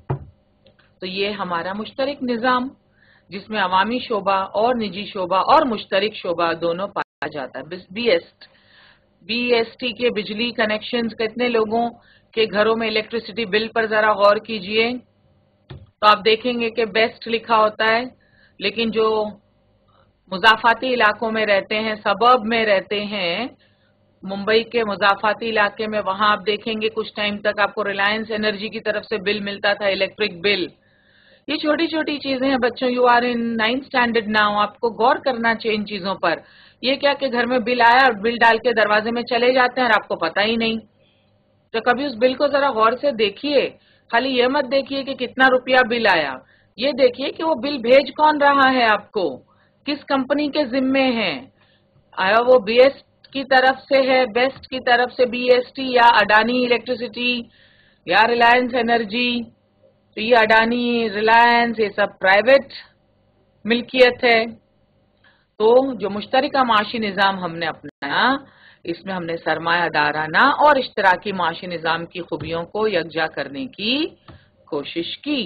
तो ये हमारा मुश्तरक निजाम, जिसमें अवामी शोबा और निजी शोबा और मुश्तरक शोबा दोनों पाया जाता है। बीएसटी बीएसटी के बिजली कनेक्शंस कितने लोगों के घरों में इलेक्ट्रिसिटी बिल पर जरा गौर कीजिए, तो आप देखेंगे कि बेस्ट लिखा होता है, लेकिन जो मुजाफाती इलाकों में रहते हैं, सबर्ब में रहते हैं, मुंबई के मुजाफाती इलाके में, वहां आप देखेंगे कुछ टाइम तक आपको रिलायंस एनर्जी की तरफ से बिल मिलता था, इलेक्ट्रिक बिल। ये छोटी छोटी चीजें हैं बच्चों, you are in ninth standard now, आपको गौर करना चाहिए इन चीजों पर। ये क्या कि घर में बिल आया और बिल डाल के दरवाजे में चले जाते हैं और आपको पता ही नहीं। तो कभी उस बिल को जरा गौर से देखिए, खाली ये मत देखिए कि कितना रुपया बिल आया, ये देखिए कि वो बिल भेज कौन रहा है आपको, किस कंपनी के जिम्मे है, आया वो बीएसटी की तरफ से है, बेस्ट की तरफ से बीएसटी, या अडानी इलेक्ट्रिसिटी, या रिलायंस एनर्जी। तो ये अडानी, रिलायंस, ये सब प्राइवेट मिल्कियत है। तो जो मुश्तरका माशी निजाम हमने अपनाया, इसमें हमने सरमायादाराना और इश्तराकी माशी निजाम की खूबियों को यकजा करने की कोशिश की।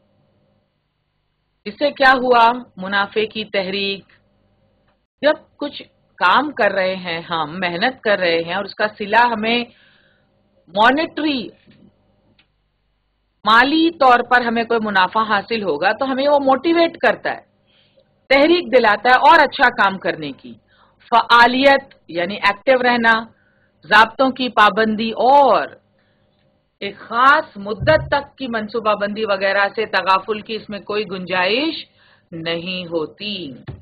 इससे क्या हुआ? मुनाफे की तहरीक। जब कुछ काम कर रहे हैं, हम मेहनत कर रहे हैं और उसका सिला हमें मॉनेटरी, माली तौर पर हमें कोई मुनाफा हासिल होगा, तो हमें वो मोटिवेट करता है, तहरीक दिलाता है और अच्छा काम करने की। फ़आलियत यानी एक्टिव रहना, ज़ाब्तों की पाबंदी और एक खास मुद्दत तक की मंसूबाबंदी वगैरह से तगाफुल की इसमें कोई गुंजाइश नहीं होती।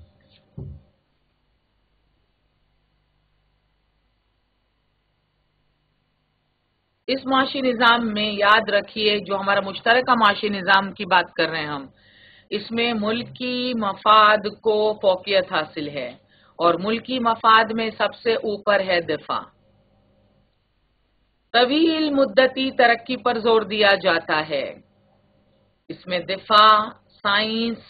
इस माशी निजाम में याद रखिए, जो हमारा मुश्तरका माशी निजाम की बात कर रहे हैं हम, इसमें मुल्की मफाद को फौकियत हासिल है और मुल्की मफाद में सबसे ऊपर है दिफा। तवील मुद्दती तरक्की पर जोर दिया जाता है। इसमें दिफा, साइंस,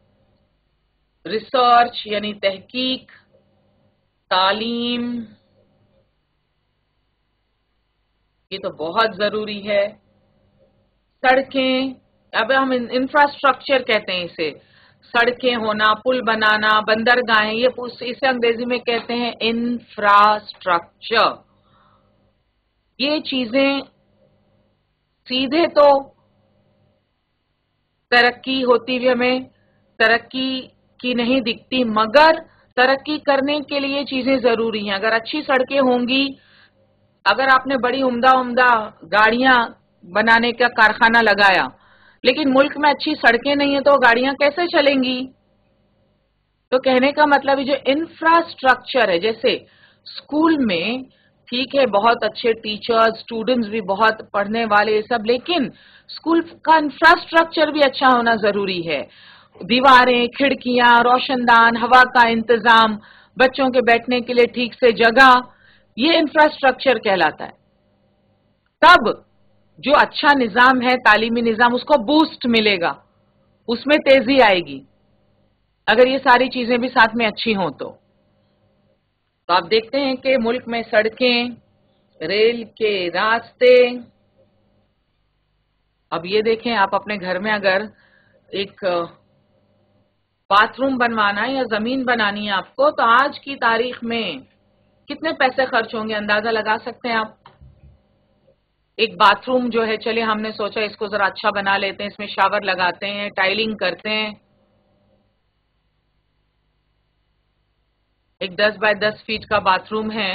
रिसर्च यानी तहकीक, तालीम, ये तो बहुत जरूरी है। सड़कें, अब हम इंफ्रास्ट्रक्चर कहते हैं इसे, सड़कें होना, पुल बनाना, बंदरगाहें, ये इसे अंग्रेजी में कहते हैं इंफ्रास्ट्रक्चर। ये चीजें सीधे तो तरक्की होती हुई हमें तरक्की की नहीं दिखती, मगर तरक्की करने के लिए चीजें जरूरी हैं। अगर अच्छी सड़कें होंगी, अगर आपने बड़ी उम्दा उम्दा गाड़ियां बनाने का कारखाना लगाया, लेकिन मुल्क में अच्छी सड़कें नहीं है, तो गाड़ियां कैसे चलेंगी? तो कहने का मतलब है जो इंफ्रास्ट्रक्चर है, जैसे स्कूल में ठीक है, बहुत अच्छे टीचर्स, स्टूडेंट्स भी बहुत पढ़ने वाले सब, लेकिन स्कूल का इंफ्रास्ट्रक्चर भी अच्छा होना जरूरी है। दीवारें, खिड़कियां, रोशनदान, हवा का इंतजाम, बच्चों के बैठने के लिए ठीक से जगह, ये इंफ्रास्ट्रक्चर कहलाता है। तब जो अच्छा निजाम है, तालीमी निजाम, उसको बूस्ट मिलेगा, उसमें तेजी आएगी, अगर ये सारी चीजें भी साथ में अच्छी हों तो। तो आप देखते हैं कि मुल्क में सड़कें, रेल के रास्ते, अब ये देखें आप अपने घर में अगर एक باتھ روم بنوانا ہے یا زمین بنانی ہے آپ کو، تو آج کی تاریخ میں کتنے پیسے خرچ ہوں گے اندازہ لگا سکتے ہیں آپ؟ ایک باتھ روم جو ہے، چلے ہم نے سوچا اس کو ذرا اچھا بنا لیتے ہیں، اس میں شاور لگاتے ہیں، ٹائلنگ کرتے ہیں، ایک دس بائی دس فیٹ کا باتھ روم ہے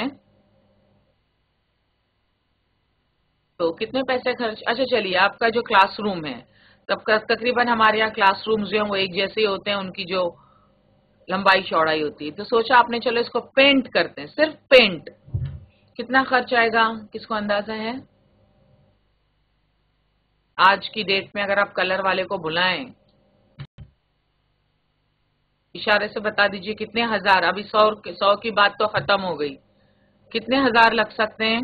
تو کتنے پیسے خرچ؟ اچھا چلیے، آپ کا جو کلاس روم ہے، تب تقریباً ہمارے یہاں کلاس رومز جو ہیں وہ ایک جیسے ہی ہوتے ہیں، ان کی جو لمبائی چوڑائی ہوتی ہے، تو سوچا آپ نے چلو اس کو پینٹ کرتے ہیں، صرف پینٹ، کتنا خرچ آئے گا؟ کس کو اندازہ ہے؟ آج کی ڈیٹ میں اگر آپ کلر والے کو بلائیں، اشارے سے بتا دیجئے کتنے ہزار، ابھی سو سو کی بات تو ختم ہو گئی، کتنے ہزار لگ سکتے ہیں؟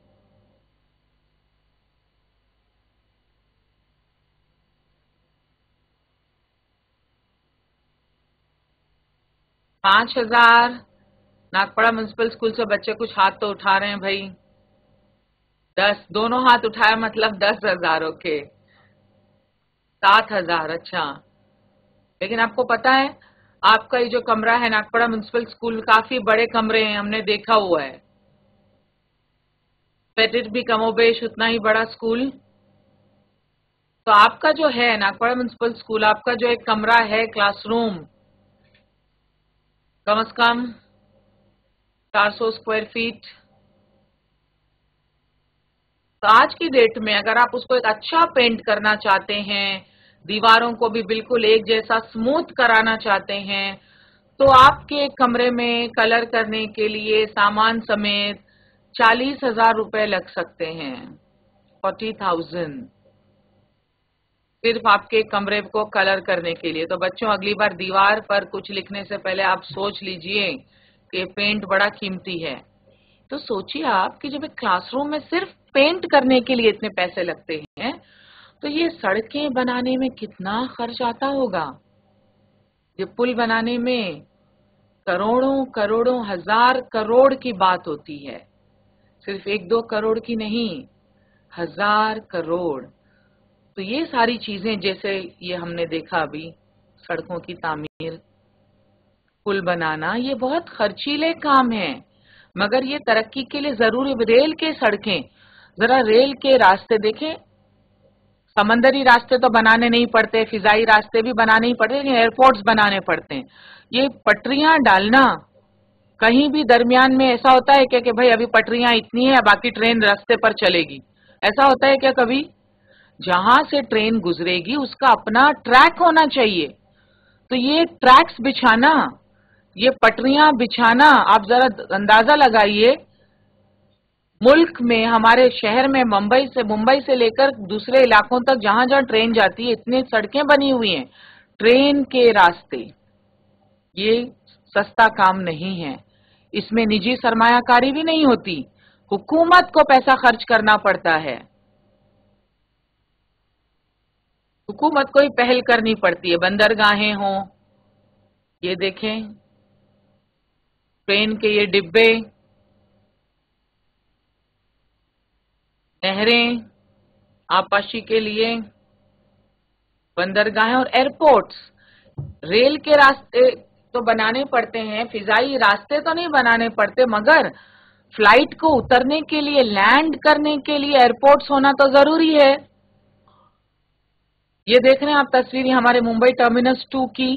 پانچ ہزار؟ ناگپڑا میونسپل اسکول سے بچے کچھ ہاتھ تو اٹھا رہے ہیں بھائی، دس، دونوں ہاتھ اٹھایا مطلب دس ہزار، اوکے، سات ہزار، اچھا، لیکن آپ کو پتا ہے آپ کا یہ جو کمرہ ہے ناگپڑا میونسپل اسکول، کافی بڑے کمرے ہیں، ہم نے دیکھا ہوا ہے، پیٹٹ بھی کم و بیش اتنا ہی بڑا اسکول، تو آپ کا جو ہے ناگپڑا میونسپل اسکول، آپ کا جو ایک کمرہ ہے کلاس روم، کم از کم چار سو اسکوائر فیٹ، تو آج کی ڈیٹ میں اگر آپ اس کو ایک اچھا پینٹ کرنا چاہتے ہیں، دیواروں کو بھی بالکل ایک جیسا سموتھ کرانا چاہتے ہیں، تو آپ کے کمرے میں کلر کرنے کے لیے سامان سمیت چالیس ہزار روپے لگ سکتے ہیں، فورٹی تھاؤزینڈ، صرف آپ کے کمرے کو کلر کرنے کے لیے۔ تو بچوں، اگلی بار دیوار پر کچھ لکھنے سے پہلے آپ سوچ لیجئے کہ پینٹ بڑا قیمتی ہے۔ تو سوچئے آپ کہ جب ایک کلاس روم میں صرف پینٹ کرنے کے لیے اتنے پیسے لگتے ہیں، تو یہ سڑکیں بنانے میں کتنا خرچ آتا ہوگا؟ یہ پل بنانے میں کروڑوں کروڑوں ہزار کروڑ کی بات ہوتی ہے، صرف ایک دو کروڑ کی نہیں، ہزار کروڑ۔ تو یہ ساری چیزیں، جیسے یہ ہم نے دیکھا ابھی، سڑکوں کی تعمیر، پل بنانا، یہ بہت خرچیلے کام ہیں، مگر یہ ترقی کے لیے ضروری۔ ریل کے سڑکیں، ذرا ریل کے راستے دیکھیں، سمندری راستے تو بنانے نہیں پڑتے، فضائی راستے بھی بنانے ہی پڑتے، لیکن ایئرپورٹس بنانے پڑتے ہیں۔ یہ پٹریاں ڈالنا، کہیں بھی درمیان میں ایسا ہوتا ہے کیا کہ بھئی ابھی پٹریاں اتنی ہیں، باقی ٹرین راستے پر چلے گی؟ ایسا ہوتا ہے کیا کبھی؟ جہاں سے ٹرین گزرے گی اس کا اپنا ٹریک ہونا چاہیے، تو یہ ٹریکس بچھانا، یہ پٹریاں بچھانا، آپ ذرا اندازہ لگائیے، ملک میں، ہمارے شہر میں، ممبئی سے ممبئی سے لے کر دوسرے علاقوں تک جہاں جہاں ٹرین جاتی ہے، اتنے سڑکیں بنی ہوئی ہیں، ٹرین کے راستے، یہ سستا کام نہیں ہے، اس میں نجی سرمایہ کاری بھی نہیں ہوتی، حکومت کو پیسہ خرچ کرنا پڑتا ہے، حکومت کو ہی پہل کرنی پڑتی ہے، بندرگاہیں ہوں، یہ دیکھیں ٹرین کے یہ ڈبے، نہریں آبپاشی کے لیے، بندرگاہیں اور ایئرپورٹس، ریل کے راستے تو بنانے پڑتے ہیں، فضائی راستے تو نہیں بنانے پڑتے، مگر فلائٹ کو اترنے کے لیے، لینڈ کرنے کے لیے ایئرپورٹس ہونا تو ضروری ہے۔ یہ دیکھ رہے ہیں آپ تصویریں ہمارے ممبئی ٹرمینس ٹو کی،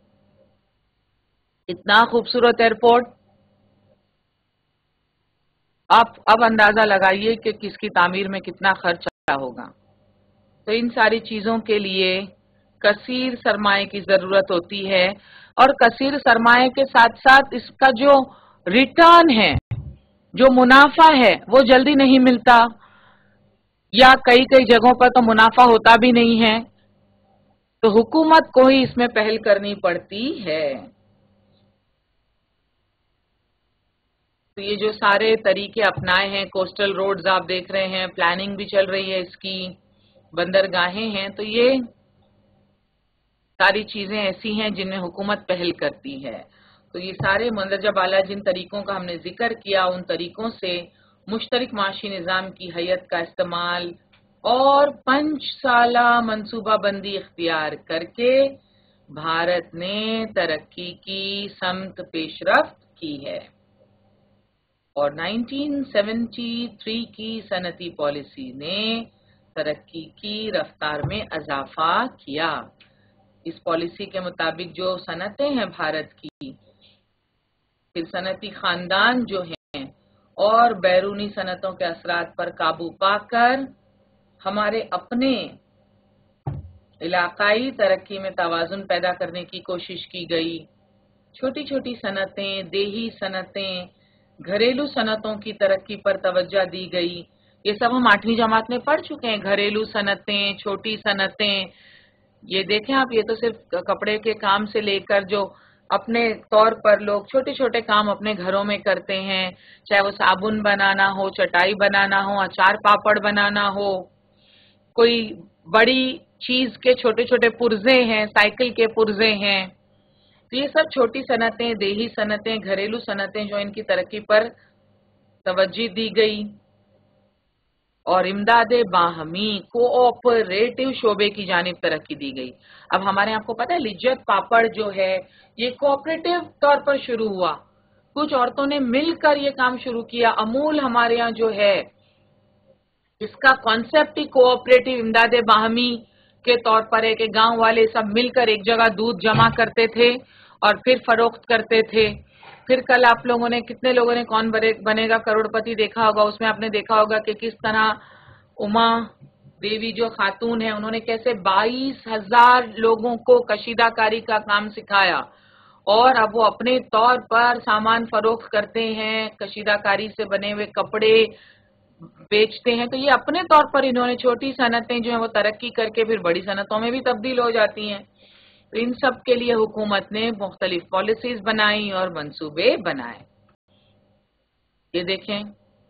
اتنا خوبصورت ایئرپورٹ، آپ اب اندازہ لگائیے کہ کس کی تعمیر میں کتنا خرچ آتا ہوگا۔ تو ان ساری چیزوں کے لیے کثیر سرمایہ کی ضرورت ہوتی ہے، اور کثیر سرمایہ کے ساتھ ساتھ اس کا جو ریٹرن ہے، جو منافع ہے، وہ جلدی نہیں ملتا، یا کئی کئی جگہوں پر تو منافع ہوتا بھی نہیں ہے، تو حکومت کو ہی اس میں پہل کرنی پڑتی ہے۔ تو یہ جو سارے طریقے اپنائے ہیں، کوسٹل روڈز آپ دیکھ رہے ہیں، پلاننگ بھی چل رہی ہے اس کی، بندرگاہیں ہیں، تو یہ ساری چیزیں ایسی ہیں جن میں حکومت پہل کرتی ہے۔ تو یہ سارے مندرجہ بالا جن طریقوں کا ہم نے ذکر کیا، ان طریقوں سے مشترک معاشی نظام کی حیت کا استعمال اور پنچ سالہ منصوبہ بندی اختیار کر کے भारत ने तरक्की की समत पेशरफ्त की है और उन्नीस सौ तिहत्तर की सनती पॉलिसी ने तरक्की की रफ्तार में इजाफा किया। इस पॉलिसी के मुताबिक जो सनतें हैं भारत की, फिर सनती खानदान जो हैं और बैरूनी सनतों के असरात पर काबू पाकर हमारे अपने इलाकाई तरक्की में तवाज़ुन पैदा करने की कोशिश की गई। छोटी छोटी सनतें, देही सनतें, घरेलू सनतों की तरक्की पर तवज्जो दी गई। ये सब हम आठवीं जमात में पढ़ चुके हैं। घरेलू सनतें, छोटी सनतें, ये देखें आप, ये तो सिर्फ कपड़े के काम से लेकर जो अपने तौर पर लोग छोटे छोटे काम अपने घरों में करते हैं, चाहे वो साबुन बनाना हो, चटाई बनाना हो, अचार पापड़ बनाना हो, कोई बड़ी चीज के छोटे छोटे पुर्जे हैं, साइकिल के पुर्जे हैं, तो ये सब छोटी सनतें, देही सनतें, घरेलू सनतें जो इनकी तरक्की पर तवज्जो दी गई। और इमदादे बाहमी कोऑपरेटिव शोबे की जानिब तरक्की दी गई। अब हमारे आपको पता है लिज्जत पापड़ जो है ये कोऑपरेटिव तौर पर शुरू हुआ, कुछ औरतों ने मिलकर ये काम शुरू किया। अमूल हमारे यहाँ जो है इसका कॉन्सेप्ट ही कोऑपरेटिव इमदादे बाहमी के तौर पर है कि गांव वाले सब मिलकर एक जगह दूध जमा करते थे और फिर फरोख्त करते थे। फिर कल आप लोगों ने, कितने लोगों ने कौन बनेगा करोड़पति देखा होगा, उसमें आपने देखा होगा कि किस तरह उमा देवी जो खातून है उन्होंने कैसे बाईस हजार लोगों को कशीदाकारी का काम सिखाया और अब वो अपने तौर पर सामान फरोख्त करते हैं, कशीदाकारी से बने हुए कपड़े बेचते हैं। तो ये अपने तौर पर इन्होंने छोटी सनतें जो है वो तरक्की करके फिर बड़ी सनतों में भी तब्दील हो जाती हैं। तो इन सब के लिए हुकूमत ने मुख्तलिफ पॉलिसीज बनाई और मंसूबे बनाए। ये देखें,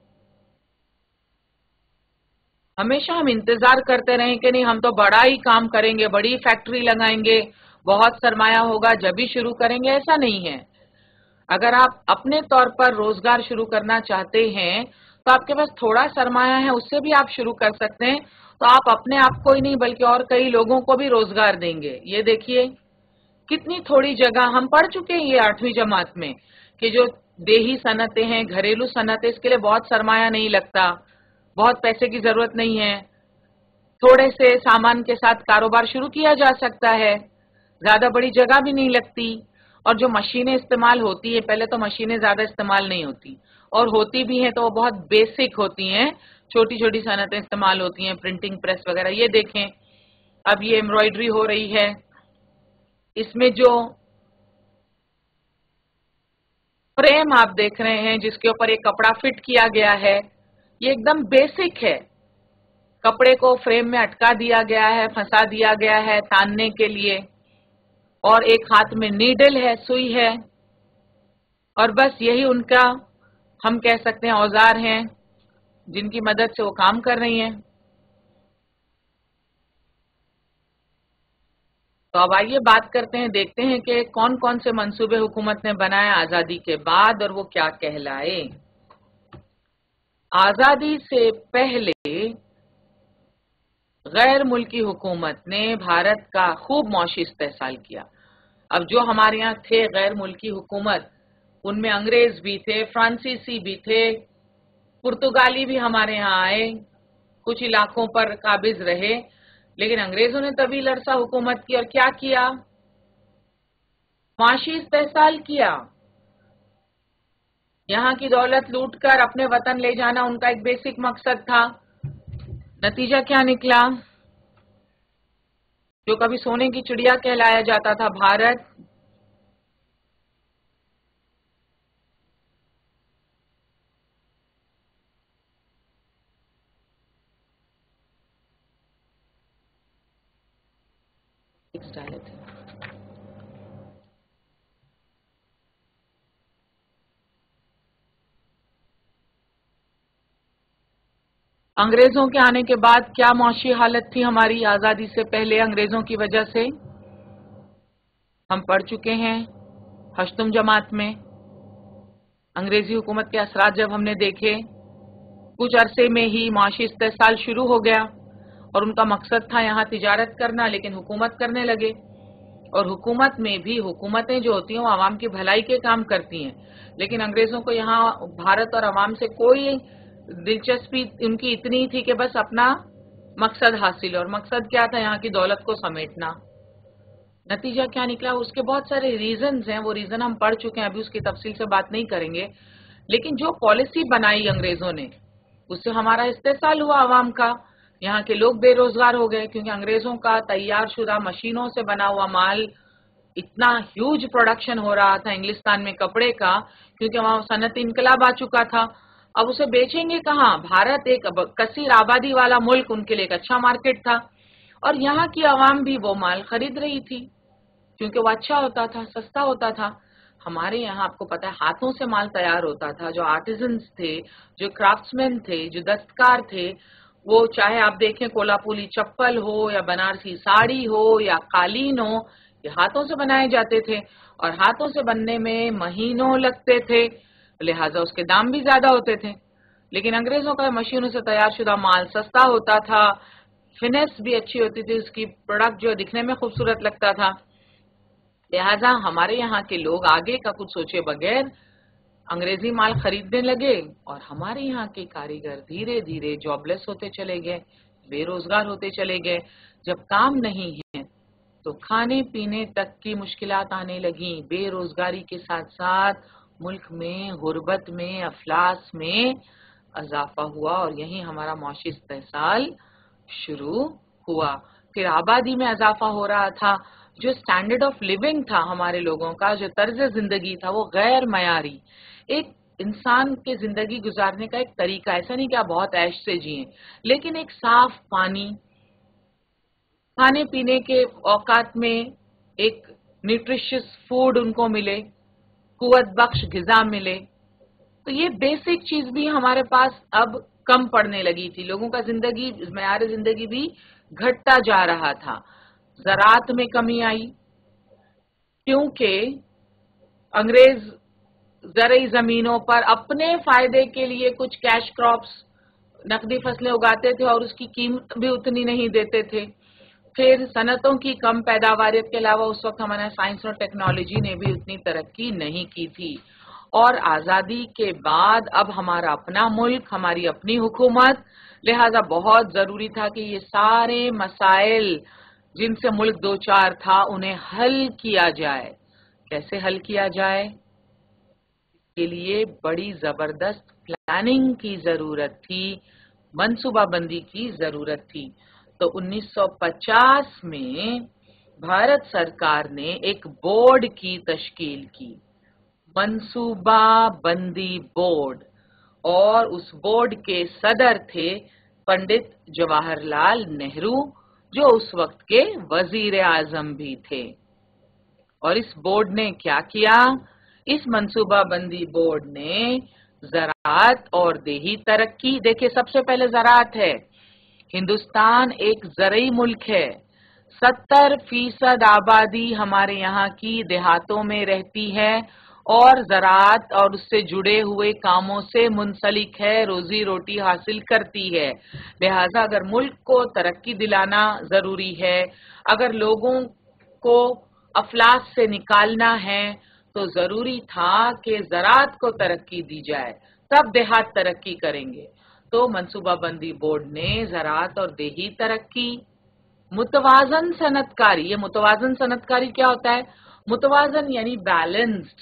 हमेशा हम इंतजार करते रहे कि नहीं हम तो बड़ा ही काम करेंगे, बड़ी फैक्ट्री लगाएंगे, बहुत सरमाया होगा जब भी शुरू करेंगे, ऐसा नहीं है। अगर आप अपने तौर पर रोजगार शुरू करना चाहते हैं तो आपके पास थोड़ा सरमाया है, उससे भी आप शुरू कर सकते हैं। तो आप अपने आप को ही नहीं बल्कि और कई लोगों को भी रोजगार देंगे। ये देखिए कितनी थोड़ी जगह, हम पढ़ चुके हैं ये आठवीं जमात में कि जो देही सनतें हैं, घरेलू सनतें, इसके लिए बहुत सरमाया नहीं लगता, बहुत पैसे की जरूरत नहीं है, थोड़े से सामान के साथ कारोबार शुरू किया जा सकता है, ज्यादा बड़ी जगह भी नहीं लगती। और जो मशीनें इस्तेमाल होती है, पहले तो मशीनें ज्यादा इस्तेमाल नहीं होती और होती भी हैं तो वो बहुत बेसिक होती हैं, छोटी छोटी सनतें इस्तेमाल होती हैं, प्रिंटिंग प्रेस वगैरह। ये देखें अब ये एम्ब्रॉयडरी हो रही है, इसमें जो फ्रेम आप देख रहे हैं जिसके ऊपर एक कपड़ा फिट किया गया है, ये एकदम बेसिक है। कपड़े को फ्रेम में अटका दिया गया है, फंसा दिया गया है तानने के लिए, और एक हाथ में नीडल है, सुई है, और बस यही उनका हम कह सकते हैं औजार हैं जिनकी मदद से वो काम कर रही हैं। तो अब आइए बात करते हैं, देखते हैं कि कौन कौन से मंसूबे हुकूमत ने बनाए आजादी के बाद और वो क्या कहलाए। आजादी से पहले गैर मुल्की हुकूमत ने भारत का खूब मौशी इस्तेहसाल किया। अब जो हमारे यहाँ थे गैर मुल्की हुकूमत, उनमें अंग्रेज भी थे, फ्रांसीसी भी थे, पुर्तगाली भी हमारे यहाँ आए, कुछ इलाकों पर काबिज रहे, लेकिन अंग्रेजों ने तवील अरसा हुकूमत की और क्या किया, माशी इस्तेहसाल किया। यहाँ की दौलत लूटकर अपने वतन ले जाना उनका एक बेसिक मकसद था। नतीजा क्या निकला, जो कभी सोने की चिड़िया कहलाया जाता था भारत, अंग्रेजों के आने के बाद क्या मौशी हालत थी हमारी आजादी से पहले अंग्रेजों की वजह से, हम पढ़ चुके हैं हश्तुम जमात में। अंग्रेजी हुकूमत के असरात जब हमने देखे, कुछ अरसे में ही माशी इस्तेहसाल शुरू हो गया और उनका मकसद था यहाँ तिजारत करना, लेकिन हुकूमत करने लगे। اور حکومت میں بھی حکومتیں جو ہوتی ہیں وہ عوام کی بھلائی کے کام کرتی ہیں، لیکن انگریزوں کو یہاں بھارت اور عوام سے کوئی دلچسپی ان کی اتنی تھی کہ بس اپنا مقصد حاصل، اور مقصد کیا تھا؟ یہاں کی دولت کو سمیٹنا۔ نتیجہ کیا نکلا؟ اس کے بہت سارے ریزنز ہیں، وہ ریزن ہم پڑھ چکے ہیں، ابھی اس کی تفصیل سے بات نہیں کریں گے، لیکن جو پالیسی بنائی انگریزوں نے اس سے ہمارا استحصال ہوا عوام کا، یہاں کے لوگ بے روزگار ہو گئے، کیونکہ انگریزوں کا تیار شدہ مشینوں سے بنا ہوا مال اتنا ہیوج پروڈکشن ہو رہا تھا انگلستان میں کپڑے کا، کیونکہ وہاں صنعتی انقلاب آ چکا تھا۔ اب اسے بیچیں گے کہاں؟ بھارت ایک کثیر آبادی والا ملک ان کے لیے ایک اچھا مارکیٹ تھا، اور یہاں کی عوام بھی وہ مال خرید رہی تھی کیونکہ وہ اچھا ہوتا تھا، سستا ہوتا تھا۔ ہمارے یہاں آپ کو پتا ہے ہاتھوں سے مال تیار ہوتا تھا، جو آرٹیزنز تھے، جو کرافٹسمین تھے، جو دستکار تھے، وہ چاہے آپ دیکھیں کولاپولی چپل ہو یا بنارسی ساڑی ہو یا قالین ہو، یہ ہاتھوں سے بنائے جاتے تھے، اور ہاتھوں سے بننے میں مہینوں لگتے تھے، لہٰذا اس کے دام بھی زیادہ ہوتے تھے۔ لیکن انگریزوں کا مشینوں سے تیار شدہ مال سستا ہوتا تھا، فنس بھی اچھی ہوتی تھی، اس کی پروڈکٹ جو دکھنے میں خوبصورت لگتا تھا، لہٰذا ہمارے یہاں کے لوگ آگے کا کچھ سوچے بغیر انگریزی مال خریدنے لگے، اور ہمارے یہاں کے کاریگر دھیرے دھیرے جاب لیس ہوتے چلے گئے، بے روزگار ہوتے چلے گئے۔ جب کام نہیں ہے تو کھانے پینے تک کی مشکلات آنے لگیں، بے روزگاری کے ساتھ ساتھ ملک میں غربت میں افلاس میں اضافہ ہوا، اور یہیں ہمارا معاشی استحصال شروع ہوا۔ پھر آبادی میں اضافہ ہو رہا تھا، جو سٹینڈرڈ آف لیونگ تھا ہمارے لوگوں کا، جو طرز زندگی تھا وہ غیر معیاری۔ ایک انسان کے زندگی گزارنے کا ایک طریقہ، ایسا نہیں کہ آپ بہت عیش سے جئیں، لیکن ایک صاف پانی، کھانے پینے کے اوقات میں ایک نیوٹریشس فوڈ ان کو ملے، قوت بخش غذا ملے، تو یہ بیسک چیز بھی ہمارے پاس اب کم پڑنے لگی تھی۔ لوگوں کا زندگی معیار زندگی بھی گھٹتا جا رہا تھا۔ زراعت میں کمی آئی کیونکہ انگریز زرعی زمینوں پر اپنے فائدے کے لیے کچھ کیش کراپس، نقدی فصلیں اگاتے تھے، اور اس کی قیمت بھی اتنی نہیں دیتے تھے۔ پھر صنعتوں کی کم پیداواریت کے علاوہ اس وقت ہمارا سائنس اور ٹیکنالوجی نے بھی اتنی ترقی نہیں کی تھی، اور آزادی کے بعد اب ہمارا اپنا ملک، ہماری اپنی حکومت، لہذا بہت ضروری تھا کہ یہ سارے مسائل جن سے ملک دو چار تھا انہیں حل کیا جائے۔ کیسے حل کیا جائے؟ اس کے لیے بڑی زبردست پلاننگ کی ضرورت تھی، منصوبہ بندی کی ضرورت تھی۔ تو انیس سو پچاس میں بھارت سرکار نے ایک بورڈ کی تشکیل کی، منصوبہ بندی بورڈ، اور اس بورڈ کے صدر تھے پنڈت جواہر لال نہرو، جو اس وقت کے وزیر اعظم بھی تھے۔ اور اس بورڈ نے کیا کیا؟ اس منصوبہ بندی بورڈ نے زراعت اور دیہی ترقی، دیکھیں سب سے پہلے زراعت ہے، ہندوستان ایک زرعی ملک ہے، ستر فیصد آبادی ہمارے یہاں کی دیہاتوں میں رہتی ہے اور زراعت اور اس سے جڑے ہوئے کاموں سے منسلک ہے، روزی روٹی حاصل کرتی ہے۔ لہٰذا اگر ملک کو ترقی دلانا ضروری ہے، اگر لوگوں کو افلاس سے نکالنا ہے، تو ضروری تھا کہ زراعت کو ترقی دی جائے، تب دیہات ترقی کریں گے۔ تو منصوبہ بندی بورڈ نے زراعت اور دیہی ترقی، متوازن صنعت کاری، یہ متوازن صنعت کاری کیا ہوتا ہے؟ متوازن یعنی بیلنسڈ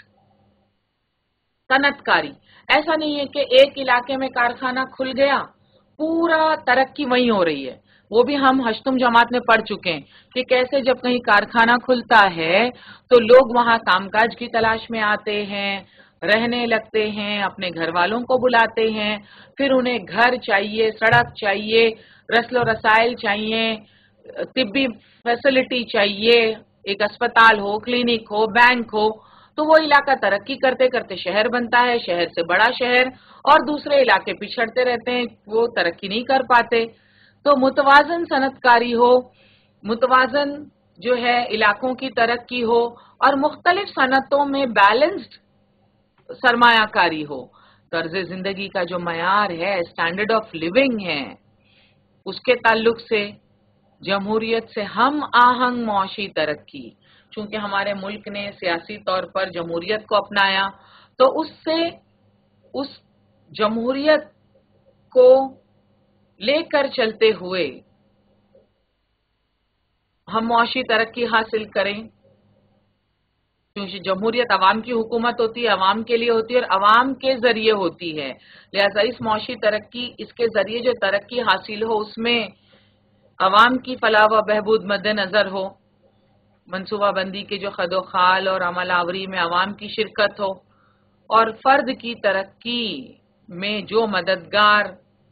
صنعت کاری۔ ایسا نہیں ہے کہ ایک علاقے میں کارخانہ کھل گیا، پورا ترقی وہیں ہو رہی ہے۔ وہ بھی ہم ہشتم جماعت میں پڑھ چکے ہیں کہ کیسے جب کہیں کارخانہ کھلتا ہے تو لوگ وہاں کام کاج کی تلاش میں آتے ہیں، رہنے لگتے ہیں، اپنے گھر والوں کو بلاتے ہیں، پھر انہیں گھر چاہیے، سڑک چاہیے، رسل و رسائل چاہیے، طبی فیسلٹی چاہیے، ایک اسپتال ہو، کلینک ہو، بینک ہو، تو وہ علاقہ ترقی کرتے کرتے شہر بنتا ہے، شہر سے بڑا شہر، اور دوسرے علاقے پچھڑتے رہتے ہیں، وہ ترقی نہیں کر پاتے۔ تو متوازن صنعت کاری ہو، متوازن جو ہے علاقوں کی ترقی ہو، اور مختلف صنعتوں میں بیلنسڈ سرمایہ کاری ہو۔ طرز زندگی کا جو معیار ہے، اسٹینڈرڈ آف لیونگ ہے، اس کے تعلق سے جمہوریت سے ہم آہنگ معاشی ترقی، چونکہ ہمارے ملک نے سیاسی طور پر جمہوریت کو اپنایا تو اس سے اس جمہوریت کو لے کر چلتے ہوئے ہم معاشی ترقی حاصل کریں، کیونکہ جمہوریت عوام کی حکومت ہوتی ہے، عوام کے لیے ہوتی ہے اور عوام کے ذریعے ہوتی ہے، لہذا اس معاشی ترقی اس کے ذریعے جو ترقی حاصل ہو اس میں عوام کی فلاح و بہبود مد نظر ہو، منصوبہ بندی کے جو خد و خال اور عمل آوری میں عوام کی شرکت ہو، اور فرد کی ترقی میں جو مددگار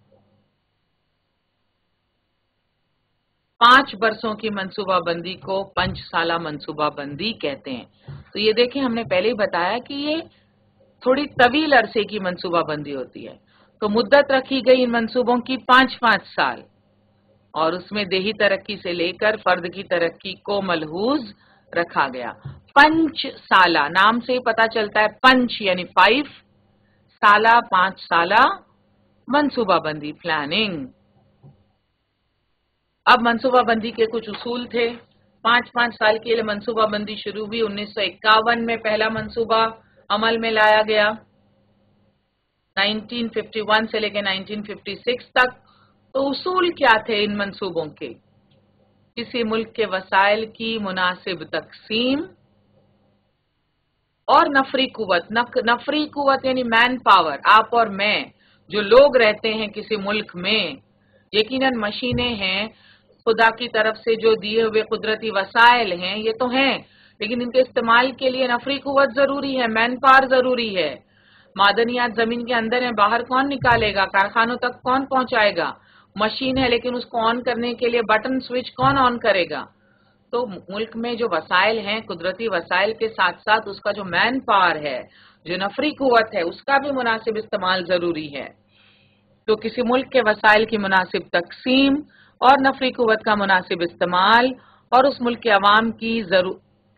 پانچ برسوں کی منصوبہ بندی کو پنچ سالہ منصوبہ بندی کہتے ہیں۔ تو یہ دیکھیں ہم نے پہلے ہی بتایا کہ یہ تھوڑی طویل عرصے کی منصوبہ بندی ہوتی ہے، تو مدت رکھی گئی ان منصوبوں کی پانچ پانچ سال، اور اس میں دیہی ترقی سے لے کر فرد کی ترقی کو ملحوظ رکھا گیا۔ پنچ سالہ نام سے ہی پتا چلتا ہے، پنچ یعنی فائیو، سالہ پانچ سالہ منصوبہ بندی پلاننگ۔ اب منصوبہ بندی کے کچھ اصول تھے۔ پانچ پانچ سال کے لیے منصوبہ بندی شروع ہوئی، انیس سو اکاون میں پہلا منصوبہ عمل میں لایا گیا، نائنٹین ففٹی ون سے لے کے نائنٹین ففٹی سکس تک۔ تو اصول کیا تھے ان منصوبوں کے؟ کسی ملک کے وسائل کی مناسب تقسیم اور نفری قوت، نفری قوت یعنی مین پاور، آپ اور میں جو لوگ رہتے ہیں کسی ملک میں، یقیناً مشینیں ہیں، خدا کی طرف سے جو دیے ہوئے قدرتی وسائل ہیں یہ تو ہیں، لیکن ان کے استعمال کے لیے نفری قوت ضروری ہے، مین پاور ضروری ہے۔ معدنیات زمین کے اندر ہیں، باہر کون نکالے گا؟ کارخانوں تک کون پہنچائے گا؟ مشین ہے، لیکن اس کو آن کرنے کے لیے بٹن سوئچ کون آن کرے گا؟ تو ملک میں جو وسائل ہیں، قدرتی وسائل کے ساتھ ساتھ اس کا جو مین پاور ہے، جو نفری قوت ہے، اس کا بھی مناسب استعمال ضروری ہے۔ تو کسی ملک کے وسائل کی مناسب تقسیم اور نفری قوت کا مناسب استعمال، اور اس ملک کے عوام کی ضرور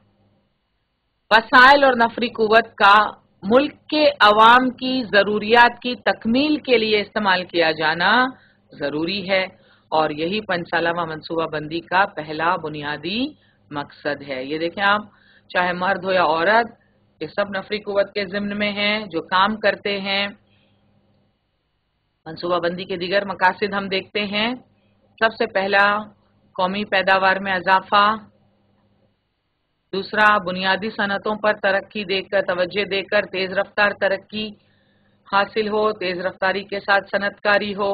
وسائل اور نفری قوت کا ملک کے عوام کی ضروریات کی تکمیل کے لیے استعمال کیا جانا ضروری ہے، اور یہی پنچ سالہ منصوبہ بندی کا پہلا بنیادی مقصد ہے۔ یہ دیکھیں آپ، چاہے مرد ہو یا عورت، یہ سب نفری قوت کے ضمن میں ہیں جو کام کرتے ہیں۔ منصوبہ بندی کے دیگر مقاصد ہم دیکھتے ہیں۔ سب سے پہلا قومی پیداوار میں اضافہ، دوسرا بنیادی صنعتوں پر ترقی دے کر توجہ دے کر تیز رفتار ترقی حاصل ہو، تیز رفتاری کے ساتھ صنعت کاری ہو،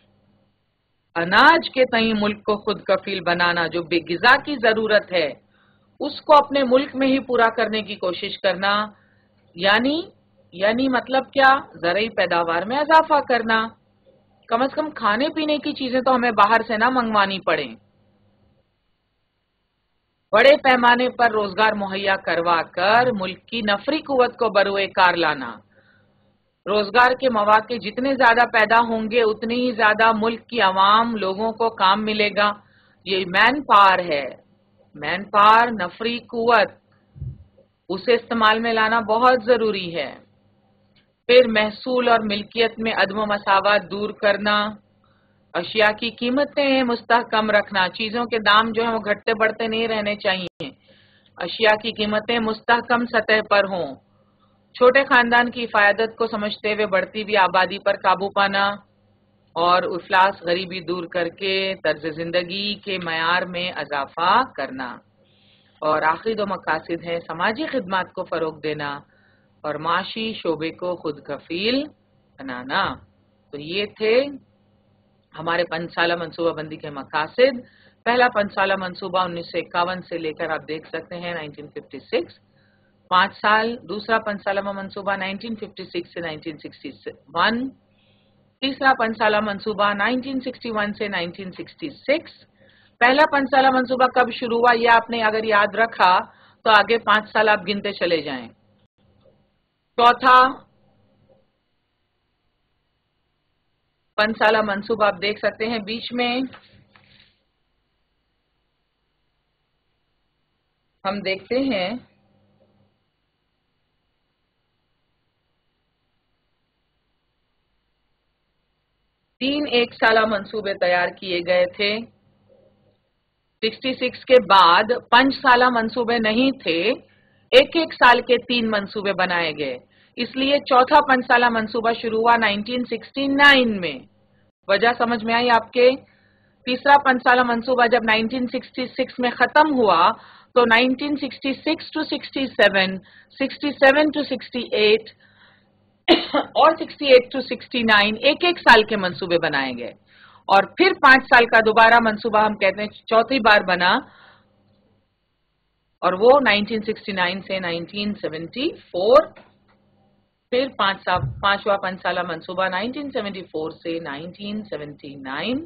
اناج کے تئیں ملک کو خود کفیل بنانا، جو بے غذا کی ضرورت ہے اس کو اپنے ملک میں ہی پورا کرنے کی کوشش کرنا، یعنی یعنی مطلب کیا؟ زرعی پیداوار میں اضافہ کرنا، کم از کم کھانے پینے کی چیزیں تو ہمیں باہر سے نہ منگوانی پڑیں، بڑے پیمانے پر روزگار مہیا کروا کر ملک کی نفری قوت کو بروئے کار لانا۔ روزگار کے مواقع جتنے زیادہ پیدا ہوں گے اتنی ہی زیادہ ملک کی عوام لوگوں کو کام ملے گا۔ یہ مین پاور ہے، مین پاور نفری قوت، اسے استعمال میں لانا بہت ضروری ہے۔ پھر محصول اور ملکیت میں عدم و مساوات دور کرنا، اشیاء کی قیمتیں مستحکم رکھنا، چیزوں کے دام جو ہیں وہ گھٹتے بڑھتے نہیں رہنے چاہیے، اشیاء کی قیمتیں مستحکم سطح پر ہوں، چھوٹے خاندان کی حفاظت کو سمجھتے ہوئے بڑھتی ہوئی آبادی پر قابو پانا، اور افلاس غریبی دور کر کے طرز زندگی کے معیار میں اضافہ کرنا، اور آخری دو مقاصد ہیں سماجی خدمات کو فروغ دینا اور معاشی شعبے کو خود کفیل بنانا۔ تو یہ تھے ہمارے پنچ سالہ منصوبہ بندی کے مقاصد۔ پہلا پنچ سالہ منصوبہ انیس سو اکاون سے لے کر آپ دیکھ سکتے ہیں نائنٹین ففٹی سکس، پانچ سال۔ دوسرا پنچ سالہ منصوبہ نائنٹین ففٹی سکس سے نائنٹین سکسٹی ون، تیسرا پنچ سالہ منصوبہ نائنٹین سکسٹی ون سے نائنٹین سکسٹی سکس۔ پہلا پنچ سالہ منصوبہ کب شروع ہوا یہ آپ نے اگر یاد رکھا تو آگے پانچ سال آپ گنتے چلے جائیں۔ چوتھا پنچ سالہ منصوبہ آپ دیکھ سکتے ہیں بیچ میں ہم دیکھتے ہیں تین ایک سالہ منصوبے تیار کیے گئے تھے، छियासठ के बाद पंच साला मंसूबे नहीं थे, एक एक साल के तीन मंसूबे बनाए गए, इसलिए चौथा पंच साला मंसूबा शुरू हुआ उन्नीस सौ उनहत्तर में। वजह समझ में आई आपके? तीसरा पंच साला मंसूबा जब उन्नीस सौ छियासठ में खत्म हुआ तो उन्नीस सौ छियासठ टू सड़सठ, सड़सठ टू अड़सठ और अड़सठ टू उनहत्तर एक एक साल के मंसूबे बनाए गए, और फिर पांच साल का दोबारा मंसूबा हम कहते हैं चौथी बार बना, और वो उन्नीस सौ उनहत्तर से उन्नीस सौ चौहत्तर, फिर पांच साल पांचवा पंच साला मंसूबा उन्नीस सौ चौहत्तर से उन्नीस सौ उन्यासी,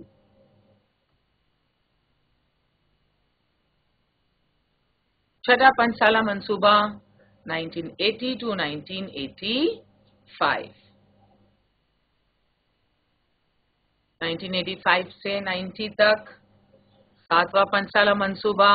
छठा पंच साला मंसूबा उन्नीस सौ अस्सी टू उन्नीस सौ पचासी, उन्नीस सौ पचासी से नब्बे तक सातवां पंच साला मंसूबा,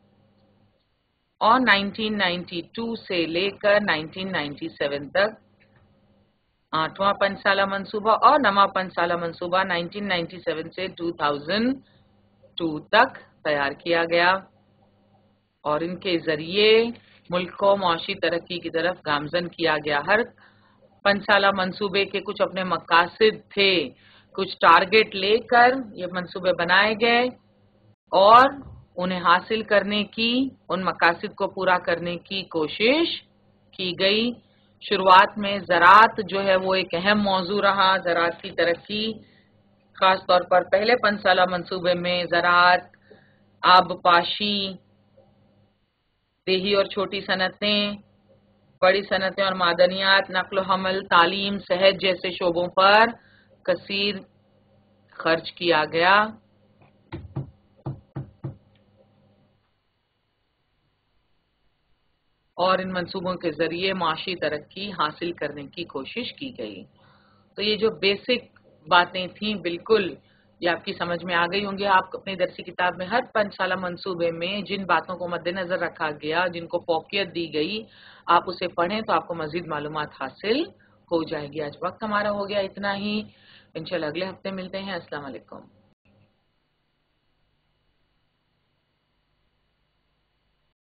और उन्नीस सौ बानवे से लेकर उन्नीस सौ सत्तानवे तक आठवां पंच साला मंसूबा, और नवां पंच साला मंसूबा उन्नीस सौ सत्तानवे से दो हज़ार दो तक तैयार किया गया, और इनके जरिए मुल्क को मौशी तरक्की की तरफ गामजन किया गया। हर पंच साला मंसूबे के कुछ अपने मकासद थे, कुछ टारगेट लेकर ये मंसूबे बनाए गए और उन्हें हासिल करने की, उन मकासद को पूरा करने की कोशिश की गई। शुरुआत में ज़राअत जो है वो एक अहम मौजू रहा, ज़राअत की तरक्की, खास तौर पर पहले पंच साला मंसूबे में ज़राअत, आबपाशी, देही और छोटी सनतें, बड़ी सनतें और मादनियात, नक्ल हमल, तालीम, सेहत जैसे शोबों पर कसीर खर्च किया गया। और इन मंसूबों के जरिए माशी तरक्की हासिल करने की कोशिश की गई। तो ये जो बेसिक बातें थी बिल्कुल ये आपकी समझ में आ गई होंगी। आप अपनी दरसी किताब में हर पंच साला मंसूबे में जिन बातों को मद्देनजर रखा गया, जिनको फौकियत दी गई, आप उसे पढ़ें तो आपको मजीद मालूमात हासिल हो जाएगी। आज वक्त हमारा हो गया इतना ही, इंशाल्लाह अगले हफ्ते मिलते हैं। अस्सलाम वालेकुम।